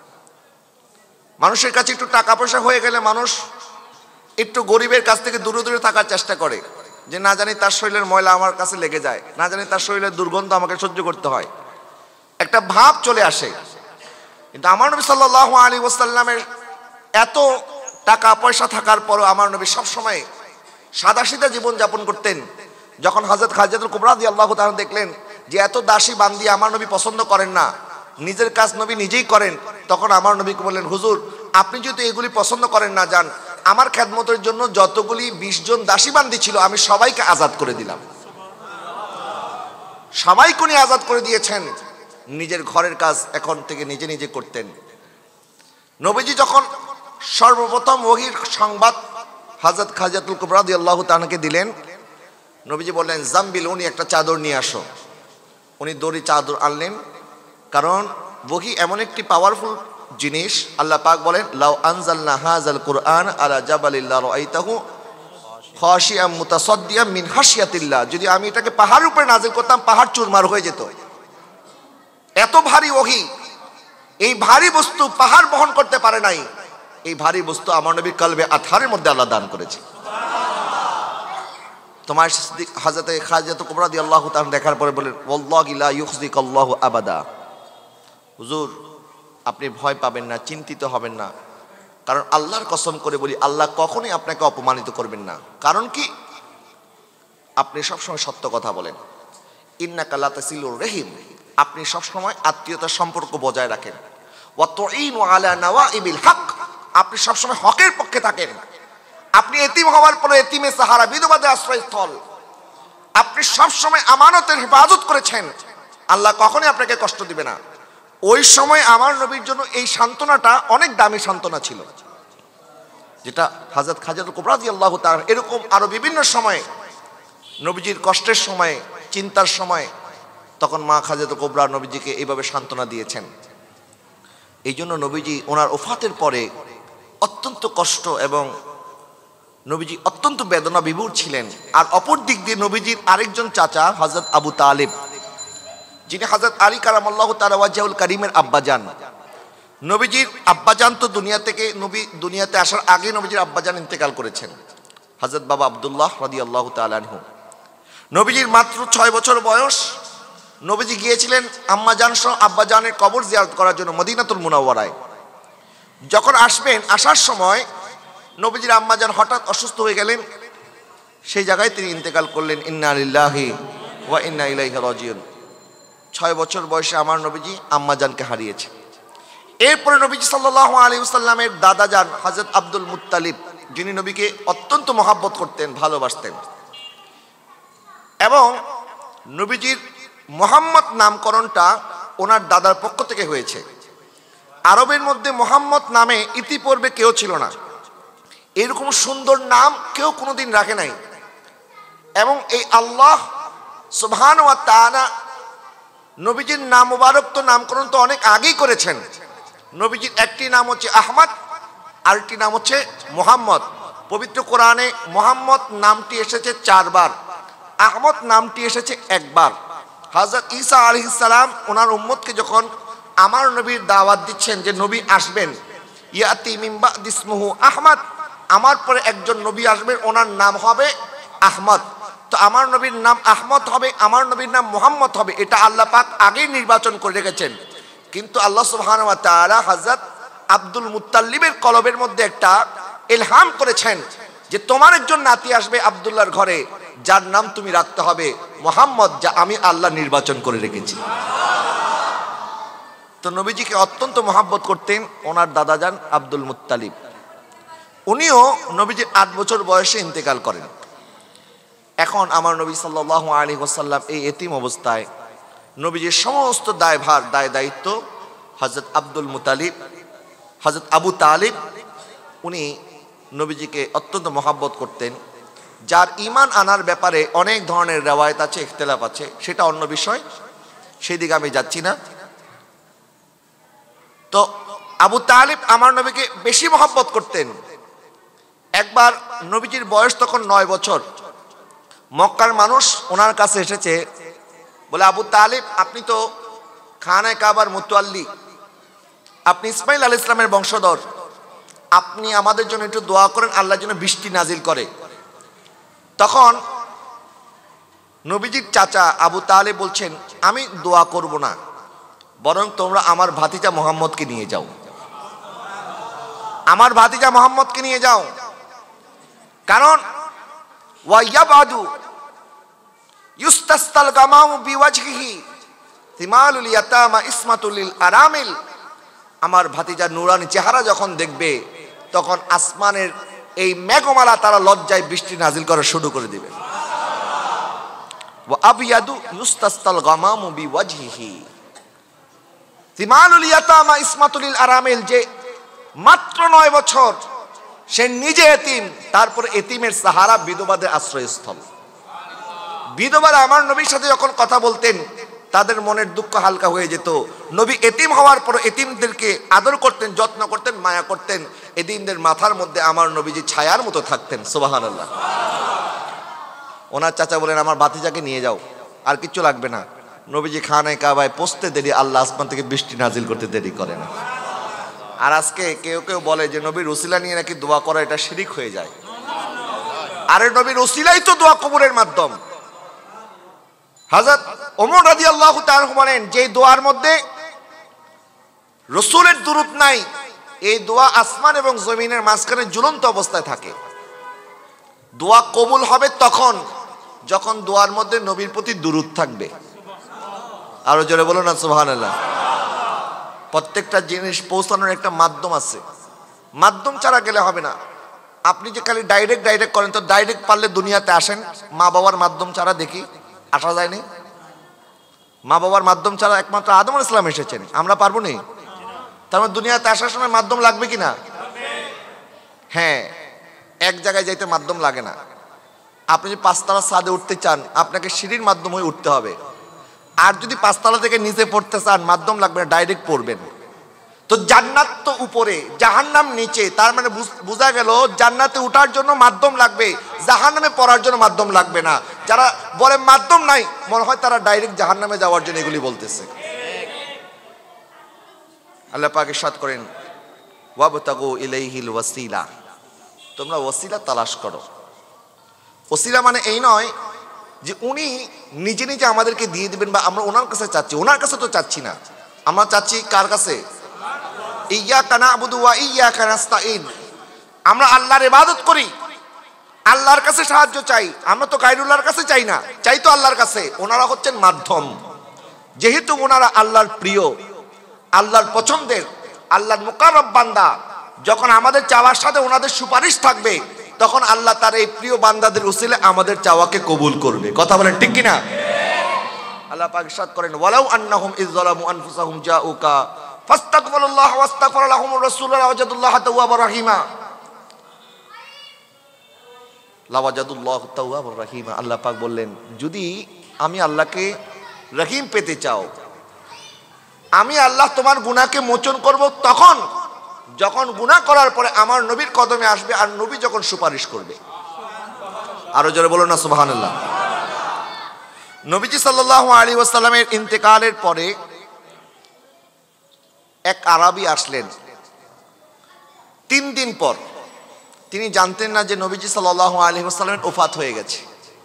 মানুষের কাছে একটু টাকা পয়সা হয়ে গেলে মানুষ একটু গরিবের কাছ থেকে দূরে দূরে থাকার চেষ্টা করে, যে না জানি তার শরীরের ময়লা আমার কাছে লেগে যায়, না জানি তার শরীরের দুর্গন্ধ আমাকে সহ্য করতে হয়, একটা ভাব চলে আসে। কিন্তু আমার নবী সাল্লাল্লাহু আলাইহি ওয়াসাল্লামের এত টাকা পয়সা থাকার পরও আমার নবী সবসময় সাদাসিধা জীবন যাপন করতেন। যখন হযরত খাদিজাতুল কুবরা রাদিয়াল্লাহু তাআলা দেখলেন যে এত দাসী বান্দি আমার নবী পছন্দ করেন না, নিজের কাজ নবী নিজেই করেন, তখন আমার নবীকে বললেন হুজুর আপনি যদি এগুলি পছন্দ করেন না, যান আমার খেদমতের জন্য যতগুলি 20 জন দাসী বান্দি ছিল আমি সবাইকে আজাদ করে দিলাম। সবাইকে উনি আজাদ করে দিয়েছেন, নিজের ঘরের কাজ এখন থেকে নিজে নিজে করতেন। নবীজি যখন সর্বপ্রথম ওহীর সংবাদ হযরত খাদিজাতুল কুবরা রাদিয়াল্লাহু তাআলাকে দিলেন, নবীজি বললেন জাম্বিল, উনি একটা চাদর নিয়ে আসো। উনি দড়ি চাদর আনলেন, কারণ ওহী এমন একটি পাওয়ারফুল জিনিস। আল্লাহ পাক বলেন লাউ আনজালনা হাযাল কুরআন আলা জাবালিল লারাআইতাহু খাশিয়াম মুতাসাদ্দিয়াম মিন খাশিয়াতিল্লাহ, যদি আমি এটাকে পাহাড়ের উপরে নাযিল করতাম পাহাড় চুরমার হয়ে যেত। এত ভারী ওহী, এই ভারী বস্তু পাহাড় বহন করতে পারে নাই, এই ভারী বস্তু আমার নবীর কলবে আথারের মধ্যে আল্লাহ দান করেছে। তোমার হযরত খাদিজাতুল কুবরা রাদিয়াল্লাহু তাআলা দেখার পরে বলেন ওয়াল্লাহি লা ইউখজিকাল্লাহু আবাদা, হুজুর আপনি ভয় পাবেন না, চিন্তিত হবেন না, কারণ আল্লাহর কসম করে বলি আল্লাহ কখনোই আপনাকে অপমানিত করবেন না। কারণ কি, আপনি সবসময় সত্য কথা বলেন, ইন্নাকা লা তাসিলুর রহিম, আপনি সবসময় আত্মীয়তার সম্পর্ক বজায় রাখেন, ওয়া তুঈনু আলা নাওয়াইবিল হক, আপনি সবসময় হকের পক্ষে থাকেন, আপনি এতিম হওয়ার পরে এতিমে সাহারা, বিধবাদের আশ্রয়স্থল, আপনি সবসময় আমানতের হেফাজত করেছেন, আল্লাহ কখনোই আপনাকে কষ্ট দিবে না। ওই সময় আমার নবীর জন্য এই সান্ত্বনাটা অনেক দামি সান্ত্বনা ছিল, যেটা হযরত খাদিজাতুল কুবরা রাদিয়াল্লাহু তাআলা এরকম আরো বিভিন্ন সময় নবীজির কষ্টের সময়, চিন্তার সময়, তখন মা খাদিজাতুল কুবরা নবীজিকে এইভাবে সান্ত্বনা দিয়েছেন। এই জন্য নবীজি ওনার ওফাতের পরে অত্যন্ত কষ্ট এবং নবীজি অত্যন্ত বেদনা বিভোর ছিলেন। আর অপর দিক দিয়ে নবীজির আরেকজন চাচা হযরত আবু তালিব, যিনি হযরত আলী কারামাল্লাহু তাআলা ওয়াজহুল কারীমের আব্বাজান, নবীজির আব্বাজান তো দুনিয়া থেকে, নবী দুনিয়াতে আসার আগে নবীজির আব্বাজান ইন্তেকাল করেছেন, হযরত বাবা আব্দুল্লাহ রাদিয়াল্লাহু তাআলা আনহু। নবীজির মাত্র 6 বছর বয়স, নবীজি গিয়েছিলেন আম্মাজান সহ আব্বাজানের কবর জিয়ারত করার জন্য মদিনাতুল মুনাওয়ারায়। যখন আসবেন, আসার সময় নবীজির আম্মাজান হঠাৎ অসুস্থ হয়ে গেলেন, সেই জায়গায় তিনি ইন্তেকাল করলেন। ইন্না লিল্লাহি ওয়া ইন্না ইলাইহি রাজিউন। 6 বছর বয়সে আমার নবীজি আম্মাজানকে হারিয়েছে। এরপরে নবীজি সাল্লাল্লাহু আলাইহি ওয়াসাল্লামের দাদাজান হযরত আব্দুল মুত্তালিব, যিনি নবীকে অত্যন্ত মহব্বত করতেন, ভালোবাসতেন, এবং নবীজির মুহাম্মদ নামকরণটা ওনার দাদার পক্ষ থেকে হয়েছে। আরবের মধ্যে মুহাম্মদ নামে ইতিপূর্বে কেউ ছিল না, এরকম সুন্দর নাম কেউ কোনোদিন রাখে নাই। এবং এই আল্লাহ সুবহানাহু ওয়া তাআলা নবীজির নাম মুবারক তো নামকরণ তো অনেক আগেই করেছেন। নবীজির একটি নাম হচ্ছে আহমদ, আরেকটি নাম হচ্ছে মুহাম্মদ। পবিত্র কোরআনে মুহাম্মদ নামটি এসেছে 4 বার, আহমদ নামটি এসেছে 1 বার। হযরত ঈসা আলাইহিস সালাম ওনার উম্মতকে যখন আমার নবীর দাওয়াত দিচ্ছেন যে নবী আসবেন, ইয়াতি মিন বা'দি ইসমুহু আহমদ, আমার পরে একজন নবী আসবেন, ওনার নাম হবে আহমদ। তো আমার নবীর নাম আহমদ হবে, আমার নবীর নাম মুহাম্মদ হবে, এটা আল্লাহ পাক আগেই নির্বাচন করে রেখেছেন। কিন্তু আল্লাহ সুবহানাহু ওয়া তাআলা হযরত আব্দুল মুত্তালিবের কলবের মধ্যে একটা ইলহাম করেছেন যে তোমার একজন নাতি আসবে আব্দুল্লাহর ঘরে, যার নাম তুমি রাখতে হবে মুহাম্মদ, যা আমি আল্লাহ নির্বাচন করে রেখেছি। তো নবীজিকে অত্যন্ত মহব্বত করতেন ওনার দাদাজান আব্দুল মুত্তালিব। উনিও নবীজির 8 বছর বয়সে ইন্তেকাল করেন। এখন আমার নবী সাল্লাল্লাহু আলাইহি ওয়াসাল্লাম এই এতিম অবস্থায় নবীজির সমস্ত দায়ভার দায় দায়িত্ব হযরত আব্দুল মুত্তালিব, হযরত আবু তালিব, উনি নবীজিকে অত্যন্ত মহব্বত করতেন। যার ঈমান আনার ব্যাপারে অনেক ধরনের রিওয়ায়াত আছে, ইখতিলাফ আছে, সেটা অন্য বিষয়, সেদিকে আমি যাচ্ছি না। তো আবু তালিব আমার নবীকে বেশি মহব্বত করতেন। একবার নবীজির বয়স তখন 9 বছর, মক্কার মানুষ ওনার কাছে এসেছে, বলে আবু তালিব আপনি তো খানায়ে কাবার মুতাওয়াল্লি, আপনি ইসমাইল আলাইহিস সালামের বংশধর, আপনি আমাদের জন্য একটু দোয়া করেন আল্লাহ যেন বৃষ্টি নাজিল করে। তখন নবীজির চাচা আবু তালিব বলছেন আমি দোয়া করব না, বরং তোমরা আমার ভাতিজা মুহাম্মদকে নিয়ে যাও, আমার ভাতিজা মুহাম্মদকে নিয়ে যাও। কারণ ওয়াইয়াবাদু ইউস্তাসতাল গামামু বিওয়াজহিহি তিমালুল ইয়াতামা ইসমাতুল লিল আরামিল, আমার ভাতিজা নূরানি চেহারা যখন দেখবে তখন আসমানের এই মেঘমালা তারা লজ্জায় বৃষ্টি নাজিল করা শুরু করে দিবে। ওয়া আবিয়াদু ইউস্তাসতাল গামামু বিওয়াজহিহি তিমালুল ইয়াতামা ইসমাতুল লিল আরামিল, যে মাত্র 9 বছর, সে নিজে এতিম, তারপর এতিমের সাহারা বিধবাদের আশ্রয়স্থল। বিধবারা আমার নবীর সাথে যখন কথা বলতেন তাদের মনের দুঃখ হালকা হয়ে যেত। নবী এতিম হওয়ার পর এতিমদেরকে আদর করতেন, যত্ন করতেন, মায়া করতেন। এতিমদের মাথার মধ্যে আমার নবীজি ছায়ার মতো থাকতেন। সুবহানাল্লাহ। ওনার চাচা বলেন আমার ভাতিজাকে নিয়ে যাও, আর কিচ্ছু লাগবে না। নবীজি খানায়ে কাবায় পৌঁছতে দেরি, আল্লাহ আসমান থেকে বৃষ্টি নাজিল করতে দেরি করে না। আর আজকে কেউ কেউ বলে যে নবীর ওসিলা নিয়ে নাকি দোয়া করা এটা শিরিক হয়ে যায়। আরে নবীর ওসিলাই তো দোয়া কবুলের মাধ্যম। হযরত ওমর রাদিয়াল্লাহু তাআলা বলেন যে দোয়ার মধ্যে রাসূলের দুরূদ নাই, এই দোয়া আসমান এবং জমিনের মাঝখানে ঝুলন্ত অবস্থায় থাকে। দোয়া কবুল হবে তখন যখন দোয়ার মধ্যে নবীর প্রতি দুরূদ থাকবে। আরো জোরে বলো না সুবহানাল্লাহ। প্রত্যেকটা জিনিস পৌঁছানোর একটা মাধ্যম আছে, মাধ্যম ছাড়া গেলে হবে না। আপনি যে খালি ডাইরেক্ট করেন, তো ডাইরেক্ট পারলে দুনিয়াতে আসেন, মা বাবার মাধ্যম ছাড়া দেখি আসা যায়নি। মা বাবার মাধ্যম ছাড়া একমাত্র আদম আলাইহিস সালাম এসেছেন, আমরা পারবো না। তার মানে দুনিয়াতে আসার সময় মাধ্যম লাগবে কিনা? হ্যাঁ, এক জায়গায় যাইতে মাধ্যম লাগে না। আপনি যদি 5 তলা ছাদে উঠতে চান আপনাকে সিঁড়ির মাধ্যম হয়ে উঠতে হবে। আর যদি 5 তলা থেকে নিচে পড়তে চান মাধ্যম লাগবে না, ডাইরেক্ট পড়বেন। তো জান্নাত তো উপরে, জাহান্নাম নিচে, তার মানে বোঝা গেল জান্নাতে ওঠার জন্য মাধ্যম লাগবে, জাহান্নামে পড়ার জন্য মাধ্যম লাগবে না। যারা বলে মাধ্যম নাই, মনে হয় তারা ডাইরেক্ট জাহান্নামে যাওয়ার জন্য এগুলি বলতেছে। আল্লাহ পাক ইরশাদ করেন ওয়াবতাগু ইলাইহিল ওয়াসিলা, তোমরা ওসিলা তালাশ করো। ওসিলা মানে এই নয় যে উনি নিজে নিজে আমাদেরকে দিয়ে দিবেন বা আমরা ওনার কাছে চাচ্ছি। ওনার কাছে তো চাচ্ছি না, আমরা চাচ্ছি কার কাছে? ইয়্যাকা না'বুদু ওয়া ইয়্যাকা নাস্তাঈন। আমরা আল্লাহর ইবাদত করি, আল্লাহর কাছে সাহায্য চাই। আমরা তো গায়রুল্লাহর কাছে চাই না, চাই তো আল্লাহর কাছে। ওনারা হচ্ছেন মাধ্যম। যেহেতু ওনারা আল্লাহর প্রিয়, আল্লাহর পছন্দের, আল্লাহর মুকাররব বান্দা, যখন আমাদের চাওয়ার সাথে ওনাদের সুপারিশ থাকবে, তখন আল্লাহ তার এই প্রিয় বান্দাদের উসিলে আমাদের চাওয়াকে কবুল করবে। কথা বলেন ঠিক কিনা? আল্লাহ পাক ইরশাদ করেন, ওয়ালাউ আন্নাহুম ইয যালামু আনফুসাহুম জাউকা ফাস্তাগফিরুল্লাহ ওয়াস্তাগফারা লাহুমুর রাসূল লাওয়াজাদুল্লাহ তাওয়াবার রাহিমা। লাওয়াজাদুল্লাহ তাওয়াবার রাহিমা। আল্লাহ পাক বললেন, যদি আমি আল্লাহকে রহিম পেতে চাও, আমি আল্লাহ তোমার গুনাহকে মোচন করব তখন যখন গুনাহ করার পরে আমার নবীর কদমে আসবে আর নবী যখন সুপারিশ করবে। আরো জোরে বলো না সুবহানাল্লাহ। নবীজি সাল্লাল্লাহু আলাইহি ওয়াসাল্লামের ইন্তেকালের পরে এক আরবি আসলেন 3 দিন পর। তিনি জানতেন না যে নবীজি সাল্লাল্লাহু আলাইহি ওয়াসাল্লামের ওফাত হয়ে গেছে।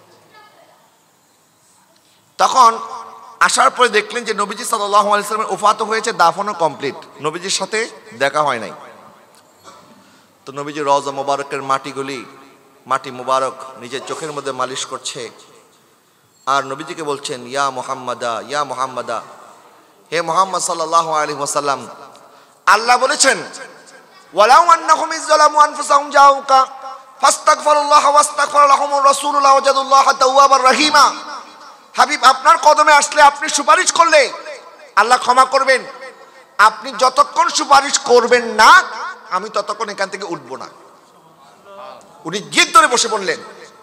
তখন আসার পরে দেখলেন যে নবীজি সাল্লাল্লাহু আলাইহি ওয়াসাল্লামের ওফাত হয়েছে, দাফনও কমপ্লিট, নবীজির সাথে দেখা হয় নাই। তো নবীজি রওজা মোবারকের মাটি মোবারক নিজের চোখের মধ্যে মালিশ করছে আর নবীজিকে বলছেন, ইয়া মুহাম্মাদা, ইয়া মুহাম্মাদা, হে মুহাম্মদ সাল্লাল্লাহু আলাইহি ওয়াসাল্লাম, আল্লাহ বলেছেন, ওয়ালাউ আন্নাহুম ইয যালামু আনফুসাহুম জাউকা ফাস্তাগফিরুল্লাহ ওয়াস্তাগফারা লাহুমুর রাসূল লাওয়াজাদুল্লাহ তাওয়াবার রাহিমা। হাবিব, আপনার কদমে আসলে, আপনি সুপারিশ করলে আল্লাহ ক্ষমা করবেন। আপনি যতক্ষণ সুপারিশ করবেন না, আমি ততক্ষণ এখান থেকে উঠবো না। উনি জিদ ধরে বসে বললেন,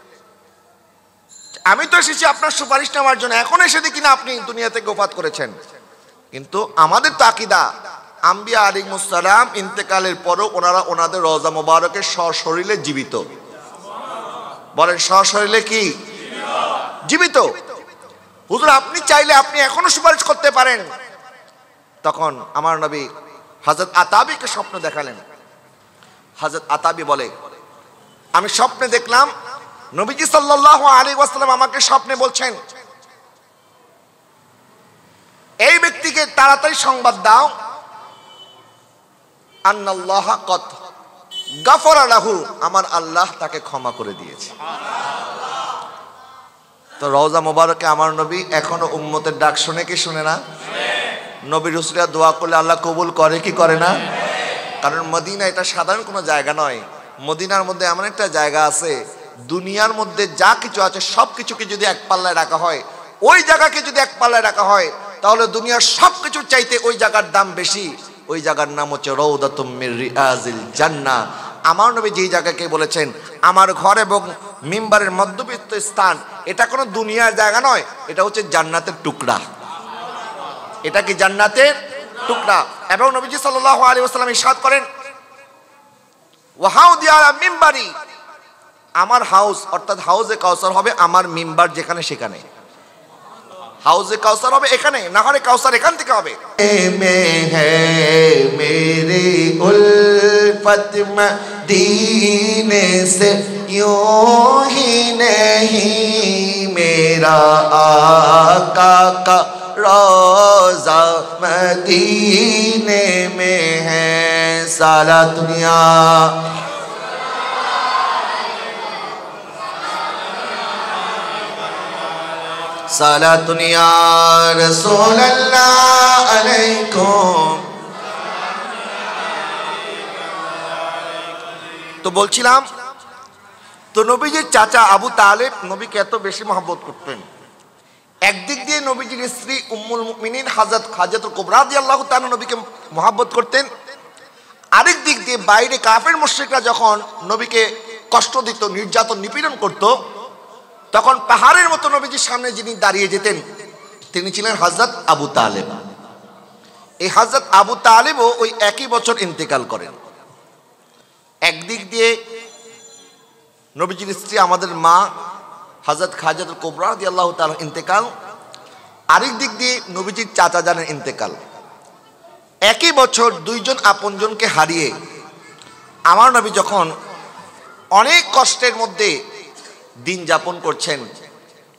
আমি তো এসেছি আপনার সুপারিশ নেওয়ার জন্য, এখন এসে দেখি না আপনি দুনিয়া থেকে ওফাত করেছেন। কিন্তু আমাদের তো আকীদা, আম্বিয়া আলাইহিমুস সালাম ইন্তেকালের পরও ওনারা ওনাদের রওজা মোবারকে সশরীরে জীবিত। বলেন সশরীরে কি জীবিত? হুজুর, আপনি চাইলে আপনি এখনো সুপারিশ করতে পারেন। তখন আমার নবী হযরত আতাবিকে স্বপ্ন দেখালেন। হযরত আতাবি বলে, আমি স্বপ্নে দেখলাম নবীজি সাল্লাল্লাহু আলাইহি ওয়াসাল্লাম আমাকে স্বপ্নে বলছেন, এই ব্যক্তিকে তাড়াতাড়ি সংবাদ দাও, আন্নাল্লাহ কদ গাফারা লাহু, আমার আল্লাহ তাকে ক্ষমা করে দিয়েছে। তো রওজা মোবারকে আমার নবী এখনো উম্মতের ডাক শুনে কি শুনে না? নবী রাসূলরা দোয়া করলে আল্লাহ কবুল করে কি করে না? কারণ মদিনা এটা সাধারণ কোনো জায়গা নয়। মদিনার মধ্যে এমন একটা জায়গা আছে, দুনিয়ার মধ্যে যা কিছু আছে সব কিছুকে যদি এক পাল্লায় রাখা হয়, ওই জায়গাকে যদি এক পাল্লায় রাখা হয়, তাহলে দুনিয়ার সব কিছুর চাইতে ওই জায়গার দাম বেশি। ওই জায়গার নাম হচ্ছে রাউদাতুম মির রিয়াজিল জান্নাহ। আমার নবী যেই জায়গাকে বলেছেন আমার ঘর এবং মিম্বারের মধ্যবিত্ত স্থান, এটা কোনো দুনিয়ার জায়গা নয়, এটা হচ্ছে জান্নাতের টুকরা। এটা কি জান্নাতের টুকরা। এবং নবীজি সাল্লাল্লাহু আলাইহি ওয়াসাল্লাম ইরশাদ করেন, ওয়াহাউদি আলা মিম্বারি, আমার হাউস অর্থাৎ হাউজে কাউসার হবে আমার মিম্বার যেখানে সেখানে। হাউজে কাউসার হবে এখানে, নাহরে কাউসার এখান থেকে হবে। মে হ্যায় মেরে উলফত মদীনে সে यूं ही नहीं मेरा आका का रोज़ा मदीने में है। सारा दुनिया सालातुन या रसूलल्लाह अलैकुम। তো বলছিলাম, তো নবীজির চাচা আবু তালেব নবীকে এত বেশি মহব্বত করতেন। একদিক দিয়ে নবীজির স্ত্রী উম্মুল মুমিনিন হযরত খাদিজাতুল কুবরা রাদিয়াল্লাহু তাআলা নবীকে মহব্বত করতেন। আরেক দিক দিয়ে বাইরে কাফের মুশরিকরা যখন নবীকে কষ্ট দিত, নির্যাতন নিপীড়ন করত, তখন পাহাড়ের মতো নবীজির সামনে যিনি দাঁড়িয়ে যেতেন তিনি ছিলেন হযরত আবু তালেব। এই হযরত আবু তালেবও ওই একই বছর ইন্তেকাল করেন। একদিক দিয়ে নবীজির স্ত্রী আমাদের মা হযরত খাদিজাতুল কুবরা রাদিয়াল্লাহু তাআলা ইন্তেকাল, আরেক দিক দিয়ে নবীজির চাচা জানের ইন্তেকাল। একই বছর দুইজন আপনজনকে হারিয়ে আমার নবী যখন অনেক কষ্টের মধ্যে দিন যাপন করছেন,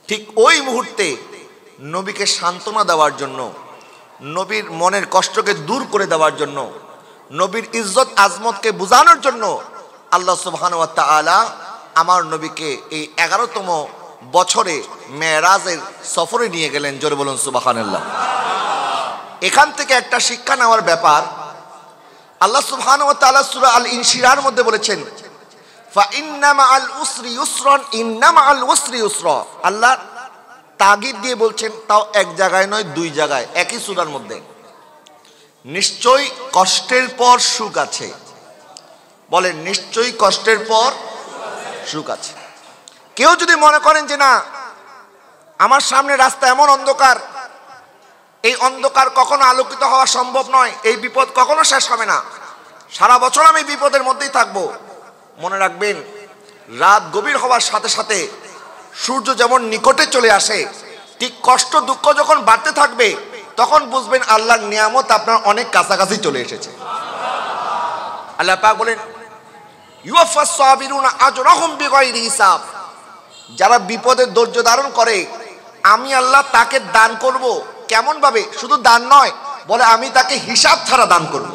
ঠিক ওই মুহূর্তে নবীকে সান্ত্বনা দেওয়ার জন্য, নবীর মনের কষ্টকে দূর করে দেওয়ার জন্য, নবীর ইজ্জত আজমতকে বোঝানোর জন্য আল্লাহ সুবহানাহু ওয়া তাআলা আমার নবীকে এই 11তম বছরে মেরাজের সফরে নিয়ে গেলেন। জোরে বলুন সুবহানাল্লাহ। এখান থেকে একটা শিক্ষা নেওয়ার ব্যাপার, আল্লাহ সুবহানাহু ওয়া তাআলা সূরা আল ইনশিরার মধ্যে বলেছেন ফা ইন্না মাআল উসরি ইউসরান, ইন্না মাআল উসরি ইউসরা। আল্লাহ তাগিদ দিয়ে বলছেন, তাও এক জায়গায় নয়, দুই জায়গায়, একই সূরার মধ্যে। নিশ্চয়ই কষ্টের পর সুখ আছে। বলেন, নিশ্চয়ই কষ্টের পর সুখ আছে। কেউ যদি মনে করেন যে না, আমার সামনে রাস্তা এমন অন্ধকার, এই অন্ধকার কখনো আলোকিত হওয়া সম্ভব নয়, এই বিপদ কখনো শেষ হবে না, সারা বছর আমি বিপদের মধ্যেই থাকবো, মনে রাখবেন রাত গভীর হওয়ার সাথে সাথে সূর্য যেমন নিকটে চলে আসে, ঠিক কষ্ট দুঃখ যখন বাড়তে থাকবে তখন বুঝবেন আল্লাহর নিয়ামত আপনার অনেক কাছাকাছি চলে এসেছে। আল্লাহ পাক বলেন ইউফাস সাবিরুনা আজরাহুম বিগাইরি হিসাব। যারা বিপদে ধৈর্য ধারণ করে আমি আল্লাহ তাকে দান করব। কেমন ভাবে? শুধু দান নয়, বলে আমি তাকে হিসাব ছাড়া দান করব।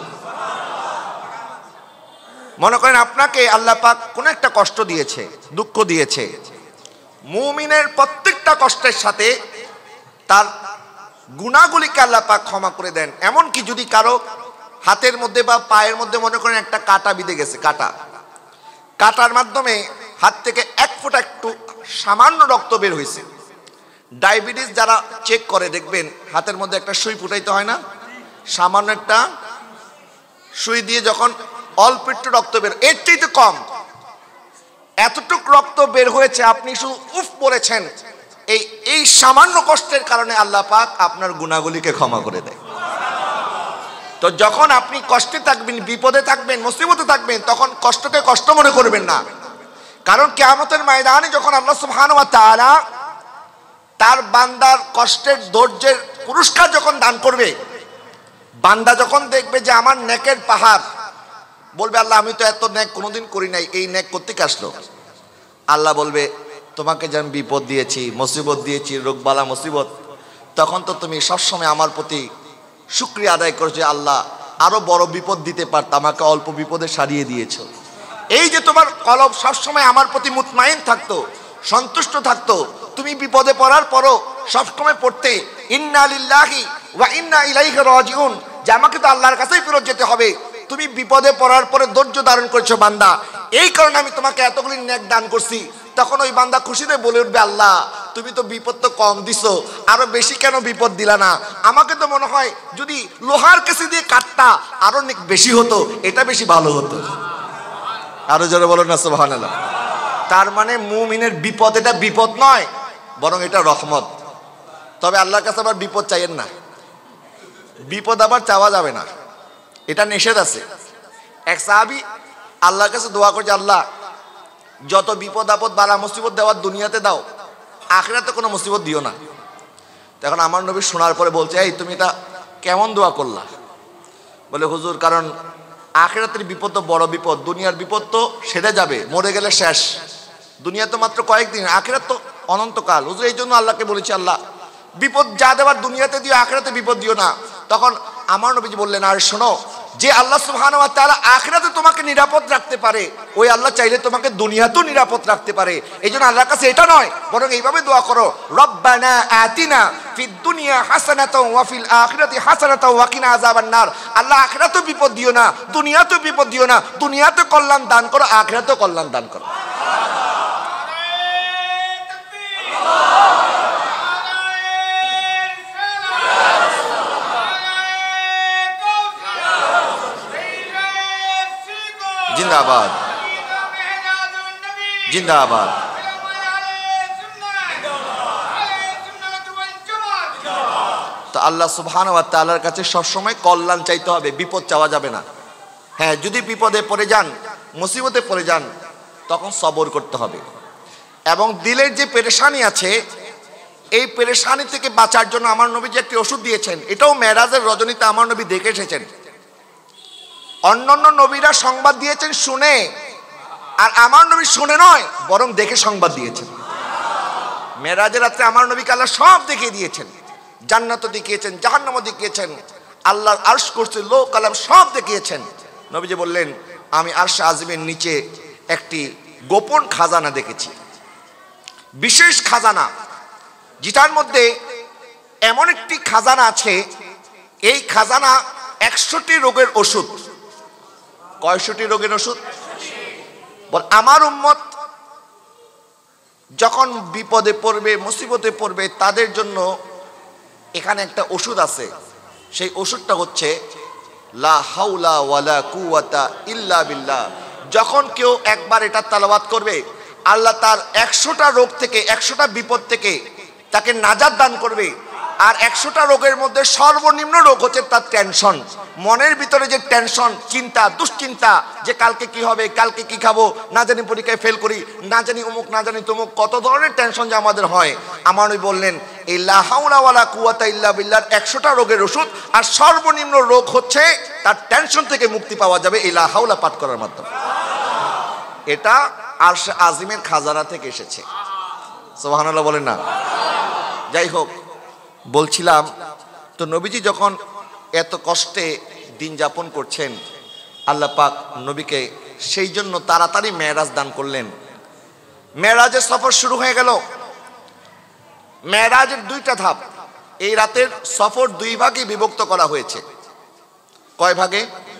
মনে করেন আপনাকে আল্লাহ পাক কোন একটা কষ্ট দিয়েছে, দুঃখ দিয়েছে, মুমিনের প্রত্যেকটা কষ্টের সাথে তার গুনাহগুলিকে আল্লাহ পাক ক্ষমা করে দেন। এমনকি যদি কারো হাতের মধ্যে বা পায়ের মধ্যে মনে করেন একটা কাঁটা বিঁধে গেছে, কাঁটার মাধ্যমে হাত থেকে এক ফোঁটা একটু সামান্য রক্ত বের হয়েছে, ডায়াবেটিস যারা চেক করে দেখবেন হাতের মধ্যে একটা সুই ফুটাইতে হয় না, সামান্য একটা সুই দিয়ে যখন অল্প একটু রক্ত বের, এর চাইতে কম এতটুক রক্ত বের হয়েছে, আপনি শুধু উফ বলেছেন, এই সামান্য কষ্টের কারণে আল্লাহ পাক আপনার গুনাহগুলিকে ক্ষমা করে দেয়। তো যখন আপনি কষ্টে থাকবেন, বিপদে থাকবেন, মুসিবতে থাকবেন, তখন কষ্টকে কষ্ট মনে করবেন না। কারণ কিয়ামতের ময়দানে যখন আল্লাহ সুবহানাহু ওয়া তাআলা তার বান্দার কষ্টের ধৈর্যের পুরস্কার যখন দান করবে, বান্দা যখন দেখবে যে আমার নেকের পাহাড়, বলবে আল্লাহ আমি তো এত নেক কোনোদিন করি নাই, এই নেক করতে আসলো। আল্লাহ বলবে তোমাকে যে আমি বিপদ দিয়েছি, মুসিবত দিয়েছি, রোগবালা মুসিবত, তখন তো তুমি সবসময় আমার প্রতি শুকরিয়া আদায় করছো, আল্লাহ আরো বড় বিপদ দিতে পারতাম, আমাকে অল্প বিপদে সারিয়ে দিয়েছো। এই যে তোমার কলব সবসময় আমার প্রতি মুতমাইন থাকতো, সন্তুষ্ট থাকতো, তুমি বিপদে পড়ার পরও সবসময় পড়তে ইন্না লিল্লাহি ওয়া ইন্না ইলাইহি রাজিউন, যে আমাকে তো আল্লাহর কাছেই ফেরত যেতে হবে। তুমি বিপদে পড়ার পরে ধৈর্য ধারণ করছো বান্দা, এই কারণে আমি তোমাকে এতগুলি নেক দান করছি। তখন ওই বান্দা খুশিতে বলে উঠবে আল্লাহ তুমি তো বিপদ তো কম দিছো, আরো বেশি কেন বিপদ দিলা না? আমাকে তো মনে হয় যদি লোহার কেসি দিয়ে কাটতা আরো বেশি হতো, এটা বেশি ভালো হতো। আরো জোরে বলো না সুবহানাল্লাহ। তার মানে মুমিনের বিপদ এটা বিপদ নয়, বরং এটা রহমত। তবে আল্লাহর কাছে আবার বিপদ চাইয়েন না, বিপদ আবার চাওয়া যাবে না, এটা নিষেধ আছে। এক সাহাবী আল্লাহর কাছে দোয়া করছে, আল্লাহ যত বিপদ আপদ বালা মুসিবত দেওয়ার দুনিয়াতে দাও, আখিরাতে কোনো মুসিবত দিও না। তখন আমার নবী শোনার পরে বলছে, এই তুমি এটা কেমন দোয়া করলা? বলে হুজুর, কারণ আখিরাতের বিপদ তো বড় বিপদ, দুনিয়ার বিপদ তো সেরে যাবে, মরে গেলে শেষ, দুনিয়া তো মাত্র কয়েকদিন, আখিরাত তো অনন্তকাল। হুজুর এই জন্য আল্লাহকে বলেছি আল্লাহ বিপদ যা দেওয়ার দুনিয়াতে দিও, আখিরাতে বিপদ দিও না। তখন আমার নবীজি বললেন, আর শোনো, যে আল্লাহ সুবহানাহু ওয়া তাআলা আখিরাতে তোমাকে নিরাপদ রাখতে পারে, ওই আল্লাহ চাইলে তোমাকে দুনিয়াতেও নিরাপদ রাখতে পারে। এই জন্য আল্লাহর কাছে এটা নয়, বরং এইভাবে দোয়া করো, রব্বানা আতিনা ফিদ দুনিয়া হাসানাতাও ওয়া ফিল আখিরাতি হাসানাতাও ওয়া কিনা আযাবান নার। আল্লাহ আখিরাতেও বিপদ দিও না, দুনিয়াতেও বিপদ দিও না, দুনিয়াতে কল্যাণ দান করো, আখিরাতেও কল্যাণ দান করো। জিন্দাবাদ, জিন্দাবাদ। তো আল্লাহ সুবহানাহু ওয়া তাআলার কাছে সবসময় কল্যাণ চাইতে হবে, বিপদ চাওয়া যাবে না। হ্যাঁ, যদি বিপদে পড়ে যান, মুসিবতে পড়ে যান, তখন সবর করতে হবে। এবং দিলের যে পেরেশানি আছে, এই পেরেশানি থেকে বাঁচার জন্য আমার নবী যে একটি ওষুধ দিয়েছেন, এটাও মেরাজের রজনীতে আমার নবী দেখে এসেছেন। অন্যান্য নবীরা সংবাদ দিয়েছেন শুনে, আর আমার নবী শুনে নয়, বরং দেখে সংবাদ দিয়েছেন। মেরাজের রাত্রে আমার নবীকে আল্লাহ সব দেখিয়ে দিয়েছেন, জান্নাতও দেখিয়েছেন, জাহান্নামও দেখিয়েছেন, আল্লাহর আরশ কুরসি লো কালাম সব দেখিয়েছেন। নবীজি বললেন আমি আরশ আজিমের নিচে একটি গোপন খাজানা দেখেছি, বিশেষ খাজানা, যেটার মধ্যে এমন একটি খাজানা আছে, এই খাজানা 100টি রোগের ওষুধ। কয়শটি রোগের ওষুধ? বল আমার উম্মত যখন বিপদে পড়বে, মুসিবতে পড়বে, তাদের জন্য এখানে একটা ওষুধ আছে। সেই ওষুধটা হচ্ছে লা হাওলা ওয়ালা কুওয়াতা ইল্লা বিল্লাহ। যখন কেউ একবার এটা তেলাওয়াত করবে, আল্লাহ তার 100টা রোগ থেকে, 100টা বিপদ থেকে তাকে নাজাত দান করবে। আর 100টা রোগের মধ্যে সর্বনিম্ন রোগ হচ্ছে তার টেনশন, মনের ভিতরে যে টেনশন, চিন্তা, দুশ্চিন্তা, যে কালকে কি হবে, কালকে কি খাবো, না জানি পরীক্ষায় ফেল করি, না জানি অমুক, না জানি তমুক, কত ধরনের টেনশন যে আমাদের হয়। আমার নবী বললেন এই লা হাওলা ওয়ালা কুওয়াতা ইল্লা বিল্লাহর 100টা রোগের ওষুধ, আর সর্বনিম্ন রোগ হচ্ছে তার টেনশন থেকে মুক্তি পাওয়া যাবে এই লা হাওলা পাঠ করার মাধ্যমে। এটা আরশ আজিমের খাজানা থেকে এসেছে। সুবহানাল্লাহ বলেন না? যাই হোক, বলছিলাম তো নবীজি যখন এত কষ্টে দিন যাপন করছেন, আল্লাহ পাক নবীকে সেই জন্য তাড়াতাড়ি মেরাজ দান করলেন। মেরাজের সফর শুরু হয়ে গেল। মেরাজের 2টা ধাপ। এই রাতের সফর 2 ভাগে বিভক্ত করা হয়েছে। কয় ভাগে?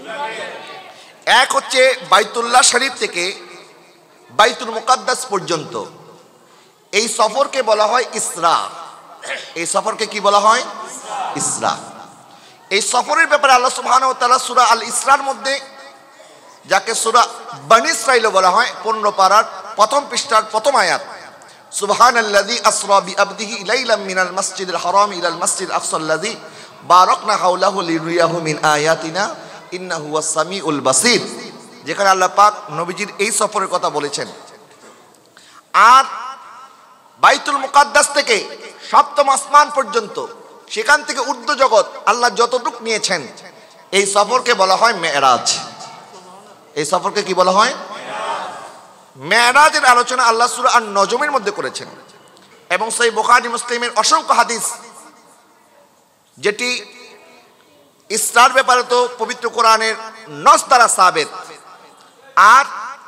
এক হচ্ছে বাইতুল্লাহ শরীফ থেকে বাইতুল মুকাদ্দাস পর্যন্ত, এই সফরকে বলা হয় ইসরা। এই সফরকে কি বলা হয়? ইসরা। এই সফরের ব্যাপারে আল্লাহ সুবহানাহু ওয়া তাআলা সূরা আল ইসরার মধ্যে, যাকে সূরা বনী ইসরাঈল বলা হয়, 15 পারার প্রথম পৃষ্ঠার প্রথম আয়াত, সুবহানাল্লাযী আসরা বিআবদিহি লাইলাম মিনাল মাসজিদিল হারাম ইলাল মাসজিদিল আকসাল্লাযী বারাকনা হাওলাহু লিনুরিয়াহু মিন আয়াতিনা ইন্নাহু হুয়াস সামিউল বাসীর, যেখানে আল্লাহ পাক নবীজির এই সফরের কথা বলেছেন। আর বাইতুল মুকাদ্দাস থেকে 7ম আসমান পর্যন্ত, সেখান থেকে ঊর্ধ্ব জগৎ আল্লাহ যতটুক নিয়েছেন, এই সফরকে বলা হয় মেরাজ। এই সফরকে কি বলা হয়? মেরাজের আলোচনা আল্লাহ সূরা আন-নজমের মধ্যে করেছেন, এবং সেই বুখারী মুসলিমের অসংখ্য হাদিস, যেটি ইসরার ব্যাপারে তো পবিত্র কোরআনের নস দ্বারা সাবেত, আর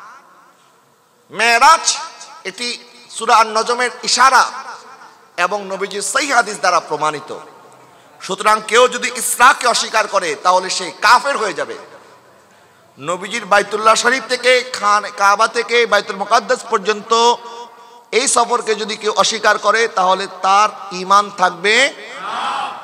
মেরাজ এটি সূরা আন-নজমের ইশারা এবং নবীজির সহিহ হাদিস দ্বারা প্রমাণিত। সুতরাং কেউ যদি ইসরাকে অস্বীকার করে তাহলে সে কাফের হয়ে যাবে। নবীজির বাইতুল্লাহ শরীফ থেকে কাবা থেকে বাইতুল মুকাদ্দাস পর্যন্ত এই সফরকে যদি কেউ অস্বীকার করে তাহলে তার ঈমান থাকবে না।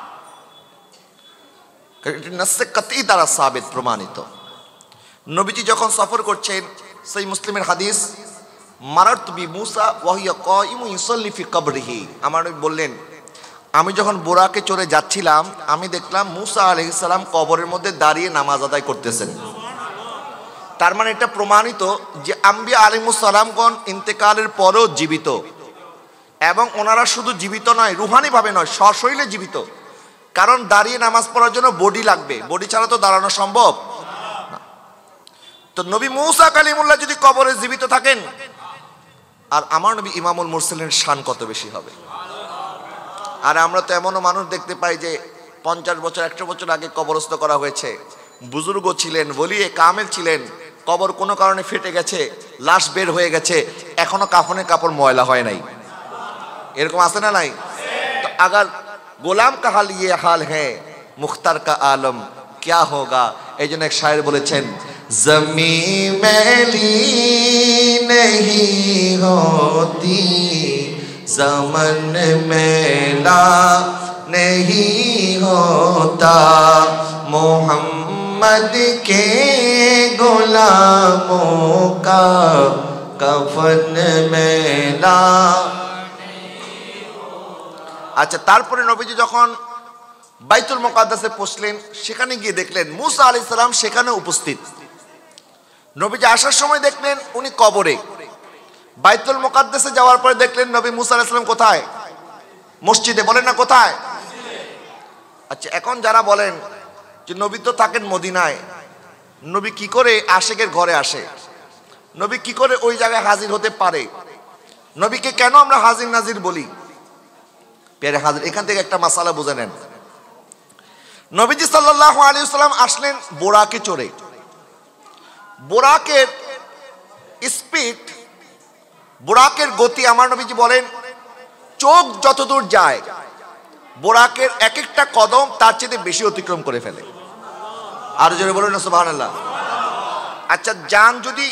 এটি নাসে কাতঈ দ্বারা সাবিত, প্রমাণিত। নবীজি যখন সফর করছেন, সেই মুসলিমের হাদিস, মারারতু বি মুসা ওয়া হিয়া কাইমুন ইউসাল্লি ফি কবরিহি। আমার নবী বললেন আমি যখন বোরাকে চড়ে যাচ্ছিলাম, আমি দেখলাম মুসা আলাইহিস সালাম কবরের মধ্যে দাঁড়িয়ে নামাজ আদায় করতেছেন। তার মানে এটা প্রমাণিত যে আম্বিয়া আলাইহিস সালামগণ ইন্তেকালের পরও জীবিত, এবং ওনারা শুধু জীবিত নয়, রুহানিভাবে নয়, সশরীরে জীবিত। কারণ দাঁড়িয়ে নামাজ পড়ার জন্য বডি লাগবে, বডি ছাড়া তো দাঁড়ানো সম্ভব না। তো নবী মুসা কালিমুল্লাহ যদি কবরে জীবিত থাকেন, আর আমার নবী ইমামুল মুরসালিনের শান কত বেশি হবে। আর আমরা তো এমনও মানুষ দেখতে পাই যে 50 বছর 100 বছর আগে কবরস্থ করা হয়েছে, বুজুর্গ ছিলেন, ওলিয়ে কামেল ছিলেন, কবর কোনো কারণে ফেটে গেছে, লাশ বের হয়ে গেছে, এখনো কাফনের কাপড় ময়লা হয় নাই। এরকম আছে না নাই? তো আগার গোলাম কা হাল ইয়ে হাল হ্যায়, মুখতার কা আলম क्या होगा। এই জন্য এক শায়ের বলেছেন, জমিন মেলি नहीं होती, ज़मन मेला नहीं होता, मोहम्मद के गुलामों का कफन मेला। আচ্ছা, তারপরে নবীজি যখন বাইতুল মুকাদ্দাসে পৌঁছলেন, সেখানে গিয়ে দেখলেন মুসা আলাইহিস সালাম সেখানে উপস্থিত। নবীজি আসার সময় দেখলেন উনি কবরে। বাইতুল মুকাদ্দাসে যাওয়ার পরে দেখলেন নবী মুসা আলাইহিস সালাম কোথায়? মসজিদে। বলেন না কোথায়? আচ্ছা, এখন যারা বলেন যে নবী তো থাকেন মদিনায়, নবী কি করে আশিকের ঘরে আসে? নবী কি করে ওই জায়গায় হাজির হতে পারে? নবীকে কেন আমরা হাজির নাজির বলি? প্যারে হাজির, এখান থেকে একটা মাসালা বুঝে নেন। নবীজি সাল্লাল্লাহু আলাইহি ওয়াসাল্লাম আসলেন বোরাকে চড়ে। বোরাকের স্পিড, বোরাকের গতি, আমার নবীজি বলেন চোখ যতদূর যায় বোরাকের এক একটা কদম তার চেয়ে বেশি অতিক্রম করে ফেলে। আর জোরে বলুন সুবহানাল্লাহ। আচ্ছা, যান যদি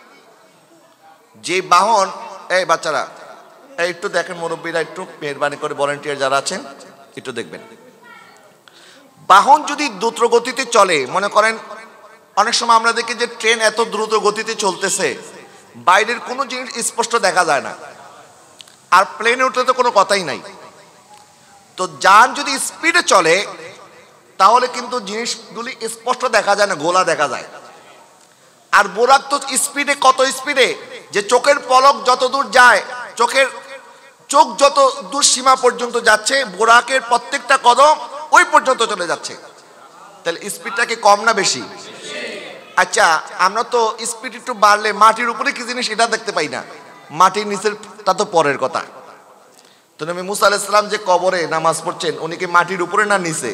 যে বাহন, এই বাচ্চারা একটু দেখেন, মুরব্বীরা একটু মেহরবানি করে ভলান্টিয়ার যারা আছেন একটু দেখবেন, বাহন যদি দ্রুত গতিতে চলে, মনে করেন অনেক সময় আমরা দেখি যে ট্রেন এত দ্রুত গতিতে চলতেছে বাইরের কোনো জিনিস স্পষ্ট দেখা যায় না, আর প্লেনে উঠলে তো কোনো কথাই নাই। তো যান যদি স্পিডে চলে তাহলে কিন্তু জিনিসগুলি স্পষ্ট দেখা যায় না, গোলা দেখা যায়। আর বোরাক তো স্পিডে, কত স্পিডে যে চোখের পলক যত দূর যায়, চোখ যত দূর সীমা পর্যন্ত যাচ্ছে, বোরাকের প্রত্যেকটা কদম ওই পর্যন্ত চলে যাচ্ছে। তাহলে স্পিডটা কি কম না বেশি? আচ্ছা, আমরা তো স্পিড একটু বাড়লে মাটির উপরে কি জিনিস এটা দেখতে পাই না, মাটির নিচের তা তো পরের কথা। তো নবী মুসা আলাইহিস সালাম যে কবরে নামাজ পড়ছেন, উনি কি মাটির উপরে না নিচে?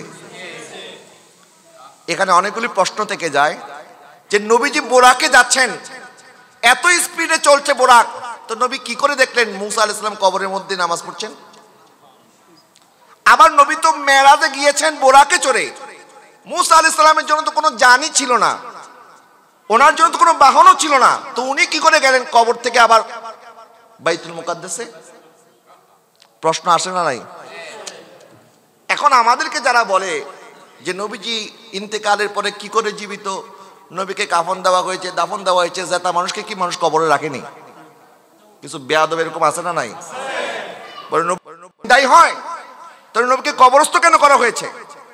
এখানে অনেকগুলি প্রশ্ন থেকে যায় যে নবীজি বোরাকে যাচ্ছেন, এত স্পিডে চলছে বোরাক, তো নবী কি করে দেখলেন মুসা আলাইহিস সালাম কবরের মধ্যে নামাজ পড়ছেন? আবার নবী তো মেরাজে গিয়েছেন বোরাকে চড়ে, মুসা আলাইহিস সালামের জন্য তো কোনো জানই ছিল না, ওনার জন্য তো কোনো বাহনও ছিল না, তো উনি কি করে গেলেন কবর থেকে আবার বাইতুল মুকাদ্দাসে? প্রশ্ন আসে না নাই? এখন আমাদেরকে যারা বলে যে নবীজি ইন্তেকালের পরে কি করে জীবিত, নবীকে কাফন দেওয়া হয়েছে, দাফন দেওয়া হয়েছে, জেতা মানুষকে কি মানুষ কবরে রাখেনি? কিছু বেয়াদব এরকম আছে না নাই? তাই হয়, তাহলে নবীকে কবরস্থ কেন করা হয়েছে?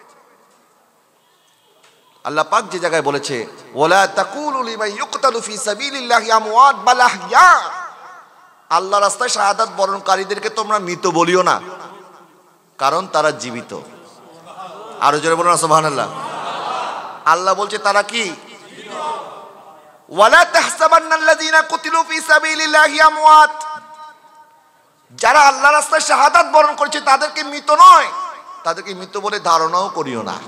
আল্লাহ পাক যে জায়গায় বলেছে ওয়ালা তাকুলু লিমান ইউকতালু ফি সাবিলিল্লাহি আমওয়াত বাল আহইয়া, আল্লাহর রাস্তায় শাহাদাত বরণকারীদেরকে তোমরা মৃত বলিও না, কারণ তারা জীবিত। আরো জোরে বলুন সুবহানাল্লাহ। আল্লাহ বলছে তারা কি? ওয়ালা তাহসাবান্নাল্লাযীনা কুতিলু ফি সাবিলিল্লাহি আমওয়াত, যারা আল্লাহর রাস্তায় শাহাদাত বরণ করেছে তাদেরকে মৃত নয়, তাদেরকে মৃত বলে ধারণাও করিও না।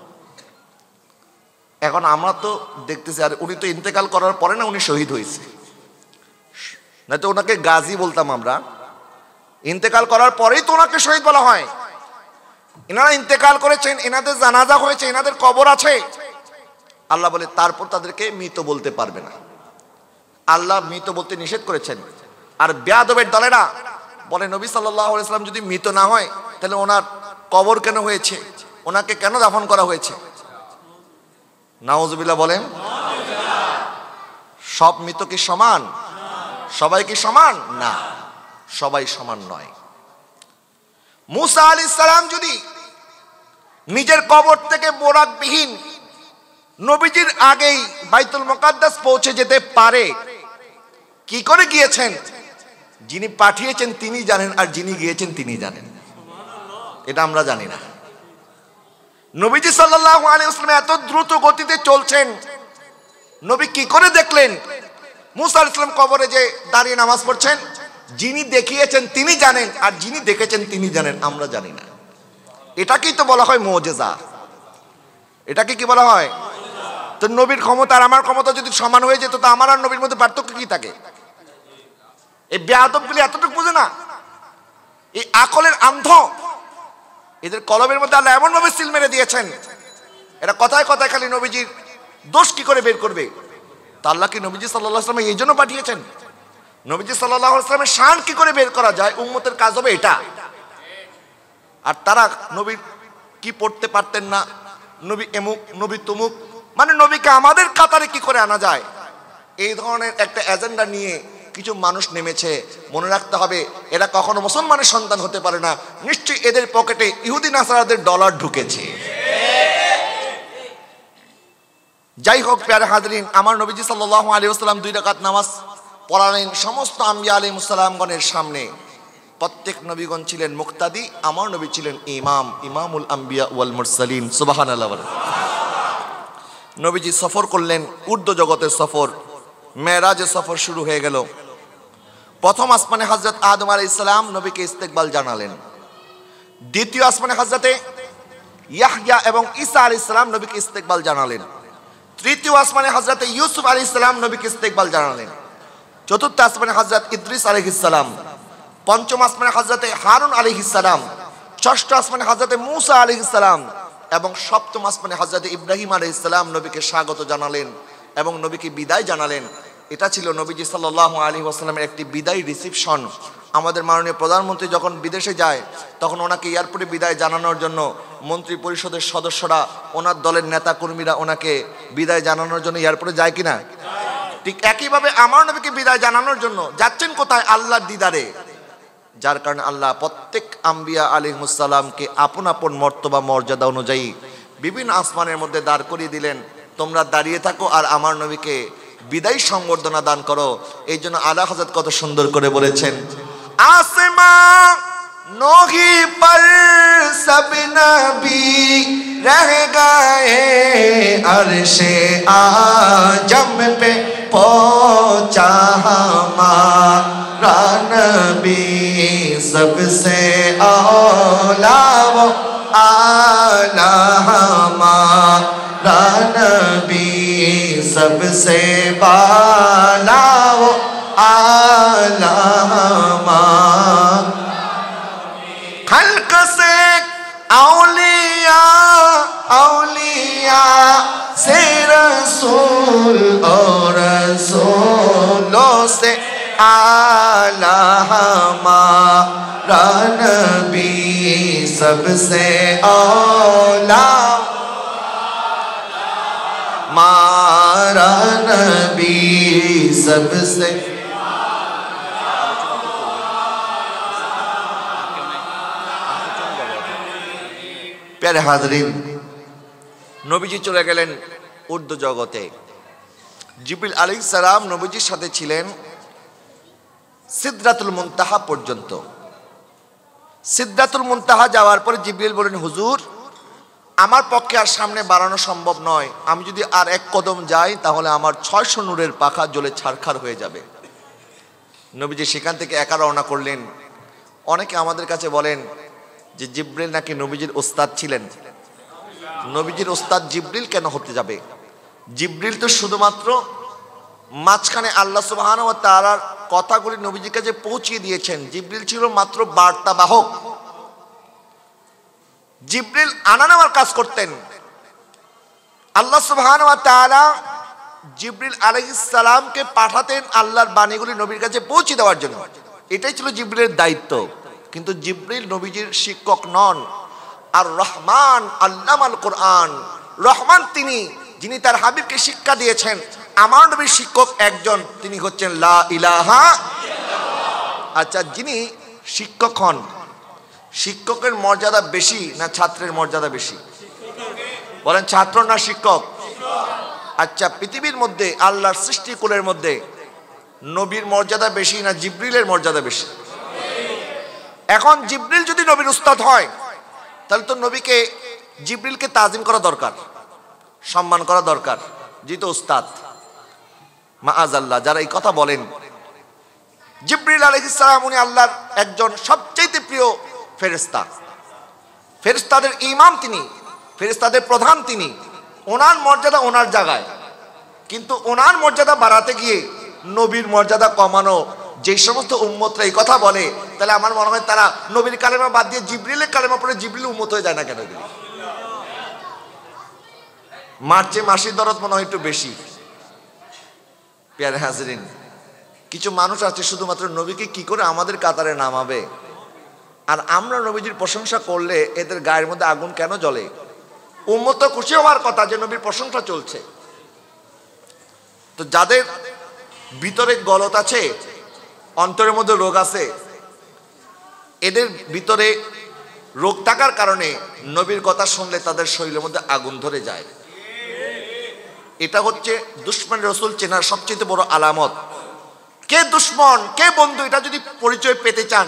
এখন আমরা তো দেখতেছি, আর উনি তো ইন্তেকাল করার পরে না উনি শহীদ হয়েছে, না তো ওনাকে গাজী বলতাম আমরা। ইন্তেকাল করার পরেই তো ওনাকে শহীদ বলা হয়। এনারা ইন্তেকাল করেছেন, এনাদের জানাজা হয়েছে, এনাদের কবর আছে, আল্লাহ বলে তারপর তাদেরকে মৃত বলতে পারবে না। আল্লাহ মৃত বলতে নিষেধ করেছেন। আর বেয়াদবের দলেরা বলে নবী সাল্লাল্লাহু আলাইহি ওয়াসাল্লাম যদি মৃত না হয় তাহলে ওনার কবর কেন হয়েছে, ওনাকে কেন দাফন করা হয়েছে? নাউজুবিল্লাহ বলেন। সব মৃত কি সমান? সবাই কি সমান? না, সবাই সমান নয়। মুসা আলাইহিস সালাম যদি নিজের কবর থেকে বোরাকবিহীন নবীজির আগেই বাইতুল মুকাদ্দাস পৌঁছে যেতে পারে, কি করে গিয়েছেন? যিনি পাঠিয়েছেন তিনি জানেন, আর যিনি গিয়েছেন তিনি জানেন, এটা আমরা জানি না। নবীজি সাল্লাল্লাহু আলাইহি ওয়াসাল্লাম এত দ্রুত গতিতে চলছেন, নবী কি করে দেখলেন মুসা আলাইহিস সালাম কবরে যে দাঁড়িয়ে নামাজ পড়ছেন? যিনি দেখিয়েছেন তিনি জানেন, আর যিনি দেখেছেন তিনি জানেন, আমরা জানি না। এটাকেই তো বলা হয় মুজিজা। এটাকে কি বলা হয়? তো নবীর ক্ষমতা আর আমার ক্ষমতা যদি সমান হয়ে যেত তো আমার আর নবীর মধ্যে পার্থক্য কি থাকে? এই বেয়াদবগুলি এতটুকু বুঝে না, এই আকলের অন্ধ, এদের কলমের মধ্যে আল্লাহ এমন ভাবে সিল মেরে দিয়েছেন, এরা কথায় কথায় খালি নবীজির দোষ কি করে বের করবে। তা আল্লাহ কি নবীজি সাল্লাল্লাহু আলাইহি ওয়াসাল্লাম এই জন্য পাঠিয়েছেন? নবীজি সাল্লাল্লাহু আলাইহি ওয়াসাল্লামের শান কি করে বের করা যায়, উম্মতের কাজ হবে এটা। আর তারা নবী কি পড়তে পারতেন না, নবী এমুক, নবী তমুক, মানে নবীকে আমাদের কাতারে কি করে আনা যায়, এই ধরনের একটা এজেন্ডা নিয়ে কিছু মানুষ নেমেছে। মনে রাখতে হবে এরা কখনো মুসলমানের সন্তান হতে পারে না, নিশ্চয়ই এদের পকেটে ইহুদি নাসারাদের ডলার ঢুকেছে। যাই হোক প্যারে হাজরিন, আমার নবীজি সাল্লাল্লাহু আলাইহি ওয়াসাল্লাম 2 রাকাত নামাজ পড়ালেন সমস্ত আম্বিয়া আলাইহিস সালামগণের সামনে। প্রত্যেক নবীগণ ছিলেন মুক্তাদি, আমার নবী ছিলেন ইমাম, ইমামুল আম্বিয়া ওয়াল মুরসালিন। সুবহানাল্লাহ। নবীজি সফর করলেন, ঊর্ধ্ব জগতের সফর, মেরাজের সফর শুরু হয়ে গেল। প্রথম আসমানে হযরত আদম আলাইহিস সালাম নবীকে ইস্তেকবাল জানালেন। দ্বিতীয় আসমানে হযরতে ইয়াহইয়া এবং ঈসা আলাইহিস সালাম নবীকে ইস্তেকবাল জানালেন। তৃতীয় আসমানে হযরতে ইউসুফ আলাইহিস সালাম নবীকে ইস্তেকবাল জানালেন। চতুর্থ আসমানে হযরত ইদ্রিস আলাইহিস সালাম। পঞ্চম আসমানে হযরতে হারুন আলাইহিস সালাম। ষষ্ঠ আসমানে হযরতে মূসা আলাইহিস সালাম এবং সপ্তম আসমানে হযরতে ইব্রাহিম আলাইহিস সালাম নবীকে স্বাগত জানালেন এবং নবীকে বিদায় জানালেন। এটা ছিল নবীজি সাল্লাল্লাহু আলাইহি ওয়াসাল্লামের একটি বিদায় রিসিপশন। আমাদের মাননীয় প্রধানমন্ত্রী যখন বিদেশে যায় তখন ওনাকে এয়ারপোর্টে বিদায় জানানোর জন্য মন্ত্রী পরিষদের সদস্যরা, ওনার দলের নেতা কর্মীরা ওনাকে বিদায় জানানোর জন্য এয়ারপোর্টে যায় কিনা? ঠিক একইভাবে আমার নবীকে বিদায় জানানোর জন্য যাচ্ছেন কোথায়? আল্লাহর দিদারে। যার কারণে আল্লাহ প্রত্যেক আম্বিয়া আলাইহিস সালামকে আপন আপন মর্তবা মর্যাদা অনুযায়ী বিভিন্ন আসমানের মধ্যে দাঁড় করিয়ে দিলেন, তোমরা দাঁড়িয়ে থাকো আর আমার নবীকে বিদায় সংবর্ধনা দান করো। এই জন্য আলা হযরত কত সুন্দর করে বলেছেন, आसमां नोही पर सब नबी रह गए, अर्शे आजम पे पहुंचा हमारा नबी, सबसे औला वो आला हमारा नबी, सबसे बाला वो आला खल्क से औलिया, औलिया से रसूल और रसूलों से आला हमारा नबी, सबसे औला मारा नबी, सबसे प्यारे हाजरीन, নবীজি চলে গেলেন উর্দু জগতে। জিবরিল আলাইহিস সালাম নবীজির সাথে ছিলেন সিদরাতুল মুনতাহা পর্যন্ত। সিদরাতুল মুনতাহা যাওয়ার পরে জিবরিল বলেন, হুজুর আমার পক্ষে আর সামনে বাড়ানো সম্ভব নয়, আমি যদি আর এক কদম যাই তাহলে আমার 600 নূরের পাখা জ্বলে ছারখার হয়ে যাবে। নবীজি সেখান থেকে একা রওনা করলেন। অনেকে আমাদের কাছে বলেন যে জিবরিল নাকি নবীজির ওস্তাদ ছিলেন। নবীজির ওস্তাদ জিবরিল কেন হতে যাবে? জিবরিল তো শুধুমাত্র মাঝখানে আল্লাহ সুবহানাহু ওয়া তাআলার কথাগুলি নবীজির কাছে পৌঁছিয়ে দিয়েছেন। জিবরিল ছিল মাত্র বার্তাবাহক। জিবরিল আনা নেওয়ার কাজ করতেন। আল্লাহ সুবহানাহু ওয়া তাআলা জিবরিল আলাইহিস সালামকে পাঠাতেন আল্লাহর বাণীগুলি নবীর কাছে পৌঁছে দেওয়ার জন্য। এটাই ছিল জিবরিলের দায়িত্ব। কিন্তু জিবরিল নবীজির শিক্ষক নন। আর রহমান আল্লামাল কোরআন, রহমান তিনি যিনি তার হাবিবকে শিক্ষা দিয়েছেন। আমার নবীর শিক্ষক একজন, তিনি হচ্ছেন লা ইলাহা ইল্লাল্লাহ। আচ্ছা, যিনি শিক্ষক হন, শিক্ষকের মর্যাদা বেশি না ছাত্রের মর্যাদা বেশি? বলেন, ছাত্র না শিক্ষক? আচ্ছা, পৃথিবীর মধ্যে আল্লাহর সৃষ্টিকুলের মধ্যে নবীর মর্যাদা বেশি না জিবরিলের মর্যাদা বেশি? এখন জিবরিল যদি নবীর উস্তাদ হয় তাহলে তো নবীকে জিবরিলকে তাজিম করা দরকার, সম্মান করা দরকার, যেহেতু উস্তাদ। মাআযাল্লাহ, যারা এই কথা বলেন, জিবরিল আলাইহিস সালাম উনি আল্লাহর একজন সবচেয়ে প্রিয় ফেরেশতা। ফেরেশতাদের ইমাম তিনি, ফেরেশতাদের প্রধান তিনি। ওনার মর্যাদা ওনার জায়গায়, কিন্তু ওনার মর্যাদা বাড়াতে গিয়ে নবীর মর্যাদা কমানো যে সমস্ত উম্মতরা এই কথা বলে, তাহলে আমার মনে হয় তারা নবীর কালেমা বাদ দিয়ে জিবরিলের কালেমা পড়ে জিবরিল উম্মত হয়ে যায় না কেন? মার্চে মাসির দরদ মনে হয় একটু বেশি। প্যারে হাজরিন, কিছু মানুষ আছে শুধুমাত্র নবীকে কি করে আমাদের কাতারে নামাবে, আর আমরা নবীজির প্রশংসা করলে এদের গায়ের মধ্যে আগুন কেন জ্বলে? উম্মত তো খুশি হওয়ার কথা যে নবীর প্রশংসা চলছে। তো যাদের ভিতরে গলত আছে, অন্তরের মধ্যে রোগ আছে, এদের ভিতরে রোগ থাকার কারণে নবীর কথা শুনলে তাদের শরীরের মধ্যে আগুন ধরে যায়। এটা হচ্ছে দুশমন রাসূল চেনার সবচেয়ে বড় আলামত। কে দুশমন কে বন্ধু এটা যদি পরিচয় পেতে চান,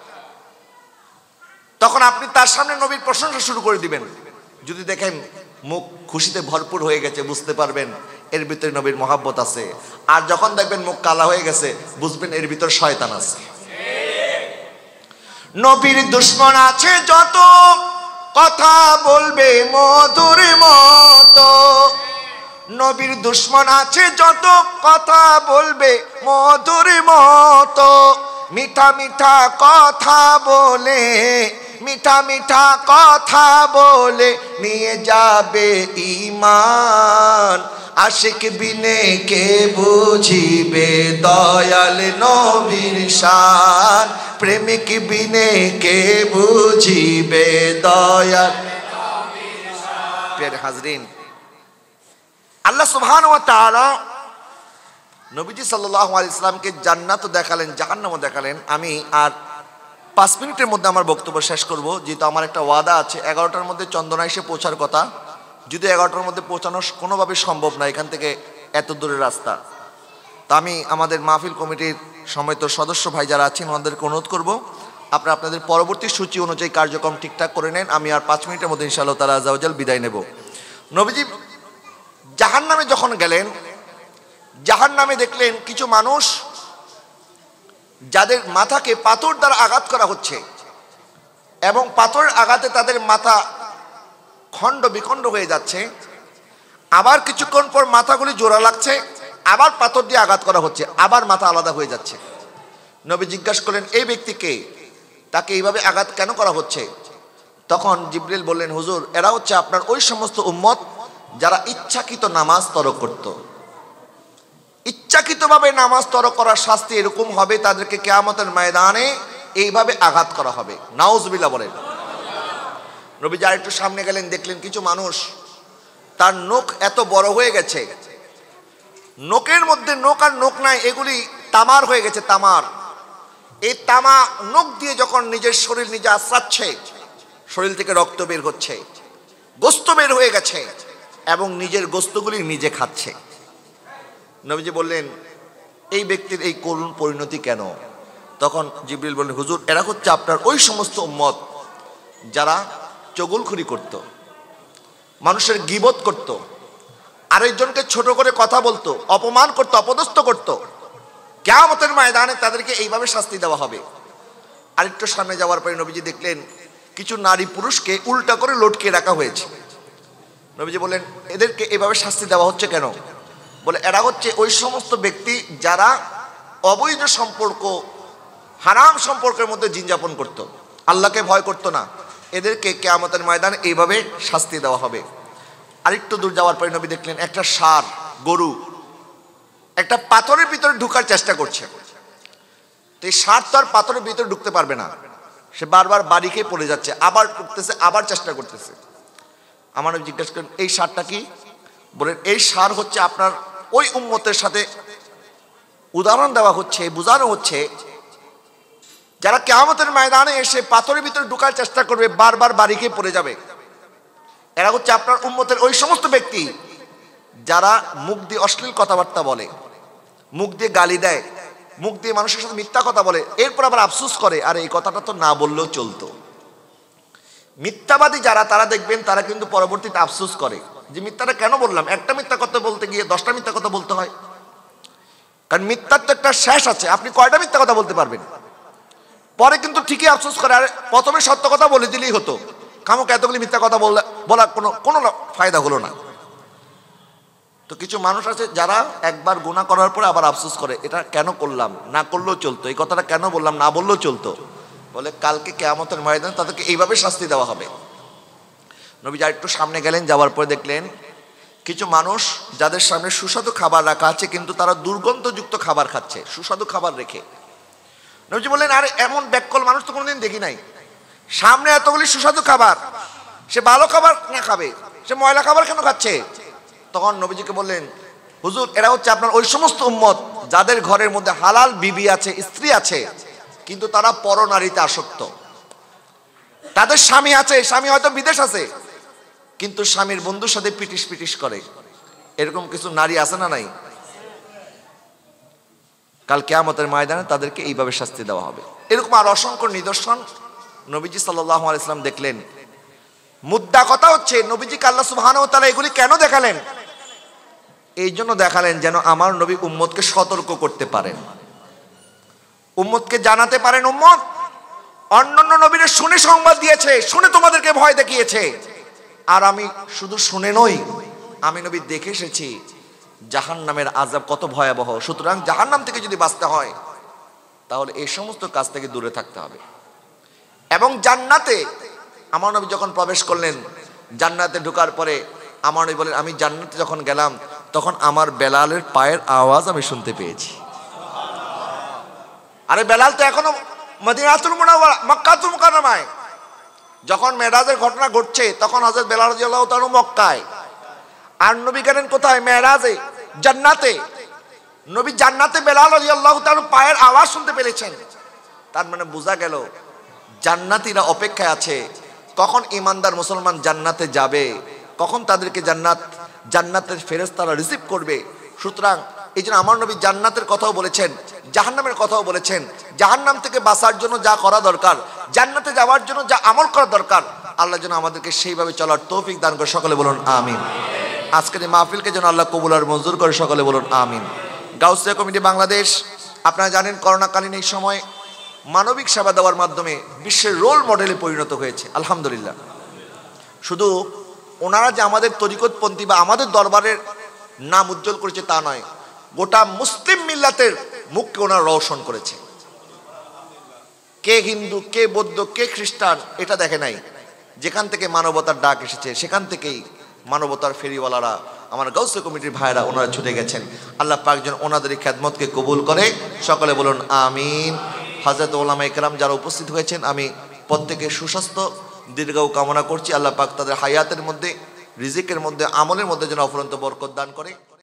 তখন আপনি তার সামনে নবীর প্রশংসা শুরু করে দিবেন। যদি দেখেন মুখ খুশিতে ভরপুর হয়ে গেছে, বুঝতে পারবেন এর ভিতরে নবীর মহব্বত আছে। আর যখন দেখবেন মুখ কালা হয়ে গেছে, বুঝবেন এর ভিতর শয়তান আছে। নবীর দুশ্মন আছে যত, কথা বলবে মধুর মতো। নবীর দুশ্মন আছে যত, কথা বলবে মধুর মতো। মিঠা মিঠা কথা বলে, মিঠা মিঠা কথা বলে নিয়ে যাবে ঈমান। আশিক বিনে কে বুঝিবে দয়াল নবীর শান, প্রেমিক বিনে কে বুঝিবে দয়াল নবীর শান। প্রিয় হাজরিন, আল্লাহ সুবহানাহু ওয়া তাআলা নবীজি সাল্লাল্লাহু আলাইহি সাল্লামকে জান্নাতও দেখালেন, জাহান্নামও দেখালেন। আমি আর 5 মিনিটের মধ্যে আমার বক্তব্য শেষ করব, যেহেতু আমার একটা ওয়াদা আছে 11টার মধ্যে চন্দনা এসে পৌঁছার কথা। যদি 11টার মধ্যে পৌঁছানো কোনোভাবে সম্ভব না, এখান থেকে এত দূরের রাস্তা। তা আমি আমাদের মাহফিল কমিটির সম্মানিত সদস্য ভাই যারা আছেন ওনাদেরকে অনুরোধ করব, আপনারা আপনাদের পরবর্তী সূচি অনুযায়ী কার্যক্রম ঠিকঠাক করে নেন। আমি আর 5 মিনিটের মধ্যে ইনশাআল্লাহ তাআলা আযza ওয়া জাল বিদায় নেব। নবীজি জাহান্নামে যখন গেলেন, জাহান্নামে দেখলেন কিছু মানুষ যাদের মাথাকে পাথর দ্বারা আঘাত করা হচ্ছে এবং পাথরের আঘাতে তাদের মাথা খণ্ড বিখণ্ড হয়ে যাচ্ছে। আবার কিছুক্ষণ পর মাথাগুলি জোড়া লাগছে, আবার পাথর দিয়ে আঘাত করা হচ্ছে, আবার মাথা আলাদা হয়ে যাচ্ছে। নবী জিজ্ঞাসা করলেন, এই ব্যক্তিকে, তাকে এইভাবে আঘাত কেন করা হচ্ছে? তখন জিবরিল বললেন, হুজুর, এরা হচ্ছে আপনার ওই সমস্ত উম্মত যারা ইচ্ছাকৃত নামাজ তরক করত। ইচ্ছাকৃতভাবে নামাজ তরক করার শাস্তি এরকম হবে, তাদেরকে কিয়ামতের ময়দানে এইভাবে আঘাত করা হবে। নাউজুবিল্লাহ বলেন। নবী যার একটু সামনে গেলেন, দেখলেন কিছু মানুষ তার নখ এত বড় হয়ে গেছে, নখের মধ্যে নখ আর নখ নাই, এগুলি তামার হয়ে গেছে, তামার। এই তামা নখ দিয়ে যখন নিজের শরীর নিজে আশ্রাচ্ছে, শরীর থেকে রক্ত বের হচ্ছে, গোস্ত বের হয়ে গেছে এবং নিজের গোস্তগুলি নিজে খাচ্ছে। নবীজি বললেন, এই ব্যক্তির এই করুণ পরিণতি কেন? তখন জিবরিল বললেন, হুজুর, এরা হচ্ছে আপনার ওই সমস্ত উম্মত যারা চগলখুরি করত, মানুষের গীবত করত, আরেকজনকে ছোট করে কথা বলতো, অপমান করত, অপদস্থ করত। কিয়ামতের ময়দানে তাদেরকে এইভাবে শাস্তি দেওয়া হবে। আরেকটু সামনে যাওয়ার পরে নবীজি দেখলেন কিছু নারী পুরুষকে উল্টা করে লটকে রাখা হয়েছে। নবীজি বললেন, এদেরকে এইভাবে শাস্তি দেওয়া হচ্ছে কেন? বলে, এরা হচ্ছে ওই সমস্ত ব্যক্তি যারা অবৈধ সম্পর্ক, হারাম সম্পর্কের মধ্যে দিন যাপন করত, আল্লাহকে ভয় করত না। এদেরকে কিয়ামতের ময়দানে এইভাবে শাস্তি দেওয়া হবে। আরেকটু দূর যাওয়ার পরে নবী দেখলেন একটা ষাঁড়, গরু একটা পাথরের ভিতরে ঢুকার চেষ্টা করছে। তো এই ষাঁড় তো আর পাথরের ভিতরে ঢুকতে পারবে না, সে বারবার বাড়ি খেয়ে পড়ে যাচ্ছে, আবার ঢুকতেছে, আবার চেষ্টা করতেছে। আমার নবী জিজ্ঞাসা করেন, এই ষাঁড়টা কি? বলেন, এই ষাঁড় হচ্ছে আপনার ওই উম্মতের সাথে উদাহরণ দেওয়া হচ্ছে, বোঝানো হচ্ছে, যারা কিয়ামতের ময়দানে এসে পাথরের ভিতরে ঢোকার চেষ্টা করবে, বারবার বাড়ি খেয়ে পড়ে যাবে। এরা হচ্ছে আপনার উম্মতের ওই সমস্ত ব্যক্তি যারা মুখ দিয়ে অশ্লীল কথাবার্তা বলে, মুখ দিয়ে গালি দেয়, মুখ দিয়ে মানুষের সাথে মিথ্যা কথা বলে, এরপর আবার আফসোস করে, আর এই কথাটা তো না বললেও চলতো। মিথ্যাবাদী যারা, তারা দেখবেন তারা কিন্তু পরবর্তীতে আফসোস করে যে মিথ্যাটা কেন বললাম। একটা মিথ্যা কথা বলতে গিয়ে 10টা মিথ্যা কথা বলতে হয়, কারণ মিথ্যার তো একটা শেষ আছে। আপনি কয়টা মিথ্যা কথা বলতে পারবেন? পরে কিন্তু ঠিকই আফসোস করে, আর প্রথমে সত্য কথা বলে দিলেই হতো, খামোকা এতগুলি মিথ্যা কথা বলার কোনো ফায়দা হলো না। তো কিছু মানুষ আছে যারা একবার গুনাহ করার পরে আবার আফসোস করে, এটা কেন করলাম, না করলেও চলতো, এই কথাটা কেন বললাম, না বললেও চলতো। বলে, কালকে কিয়ামতের ময়দানে তাদেরকে এইভাবে শাস্তি দেওয়া হবে। নবী যা একটু সামনে গেলেন, যাওয়ার পরে দেখলেন কিছু মানুষ যাদের সামনে সুস্বাদু খাবার রাখা আছে, কিন্তু তারা দুর্গন্ধযুক্ত খাবার খাচ্ছে, সুস্বাদু খাবার রেখে। নবীজি বললেন, আরে এমন ব্যাককল মানুষ তো কোনোদিন দেখি নাই, সামনে এতগুলি সুস্বাদু খাবার, সে ভালো খাবার না খাবে, সে ময়লা খাবার কেন খাচ্ছে? তখন নবীজিকে বললেন, হুজুর, এরা হচ্ছে আপনার ওই সমস্ত উম্মত যাদের ঘরের মধ্যে হালাল বিবি আছে, স্ত্রী আছে, কিন্তু তারা পরনারীতে আসক্ত। তাদের স্বামী আছে, স্বামী হয়তো বিদেশ আছে, কিন্তু স্বামীর বন্ধুর সাথে পিটিশ পিটিশ করে। এরকম কিছু নারী আছে না নাই? কাল কিয়ামতের ময়দানে তাদেরকে এইভাবে শাস্তি দেওয়া হবে। এরকম আর অসংখ্য নিদর্শন নবীজি সাল্লাল্লাহু আলাইহি ওয়াসাল্লাম দেখলেন। মুদ্রা কথা হচ্ছে, নবীজিকে আল্লাহ সুবহানাহু ওয়া তাআলা এগুলি কেন দেখালেন? এই জন্য দেখালেন যেন আমার নবী উম্মতকে সতর্ক করতে পারেন, উম্মতকে জানাতে পারেন, উম্মত অন্যান্য নবীরা শুনে সংবাদ দিয়েছে, শুনে তোমাদেরকে ভয় দেখিয়েছে। আর আমি শুধু শুনে নই, আমি নবী দেখে এসেছি জাহান্নামের আযাব কত ভয়াবহ। সুতরাং জাহান্নাম থেকে যদি বাঁচতে হয় তাহলে এই সমস্ত কাজ থেকে দূরে থাকতে হবে। এবং জান্নাতে আমার নবী যখন প্রবেশ করলেন, জান্নাতে ঢোকার পরে আমার নবী বলেন, আমি জান্নাতে যখন গেলাম তখন আমার বেলালের পায়ের আওয়াজ আমি শুনতে পেয়েছি। আরে বেলাল তো এখনো মদিনাতুল মুনাওয়ারা, মক্কাতুল মুকাররমায়। যখন মেরাজের ঘটনা ঘটছে তখন হযরত বেলাল রাদিয়াল্লাহু তাআলা মক্কায়, আর নবী গেলেন কোথায়? মেরাজে, জান্নাতে। নবী জান্নাতে বেলাল রাদিয়াল্লাহু তাআলা পায়ের আওয়াজ শুনতে পেয়েছেন। তার মানে বোঝা গেল জান্নাতীরা অপেক্ষায় আছে কখন ঈমানদার মুসলমান জান্নাতে যাবে, কখন তাদেরকে জান্নাতের ফেরেশতারা রিসিভ করবে। সুতরাং এই জন্য আমার নবী জান্নাতের কথাও বলেছেন, জাহান্নামের কথাও বলেছেন। জাহান্নাম থেকে বাঁচার জন্য যা করা দরকার, জান্নাতে যাওয়ার জন্য যা আমল করা দরকার, আল্লাহ যেন আমাদেরকে সেইভাবে চলার তৌফিক দান করে। সকলে বলুন আমিন। আজকের এই মাহফিলকে যেন আল্লাহ কবুল আর মঞ্জুর করে। সকলে বলুন আমিন। গাউসিয়া কমিটি বাংলাদেশ, আপনারা জানেন করোনাকালীন এই সময় মানবিক সেবা দেওয়ার মাধ্যমে বিশ্বের রোল মডেলে পরিণত হয়েছে, আলহামদুলিল্লাহ। শুধু ওনারা যে আমাদের তরিকতপন্থী বা আমাদের দরবারের নাম উজ্জ্বল করেছে তা নয়, গোটা মুসলিম মিল্লাতের মুখকে ওনারা রওশন করেছে। কে হিন্দু, কে বৌদ্ধ, কে খ্রিস্টান এটা দেখে নাই। যেখান থেকে মানবতার ডাক এসেছে সেখান থেকেই মানবতার ফেরিওয়ালারা, আমার গাউসিয়া কমিটির ভাইরা ওনারা ছুটে গেছেন। আল্লাহ পাক যেন ওনাদের এই খেদমতকে কবুল করে। সকলে বলুন আমিন। হযরত উলামা ইকরাম যারা উপস্থিত হয়েছেন, আমি প্রত্যেকের সুস্বাস্থ্য দীর্ঘায়ু কামনা করছি। আল্লাহ পাক তাদের হায়াতের মধ্যে, রিজিকের মধ্যে, আমলের মধ্যে যেন অফুরন্ত বরকত দান করে।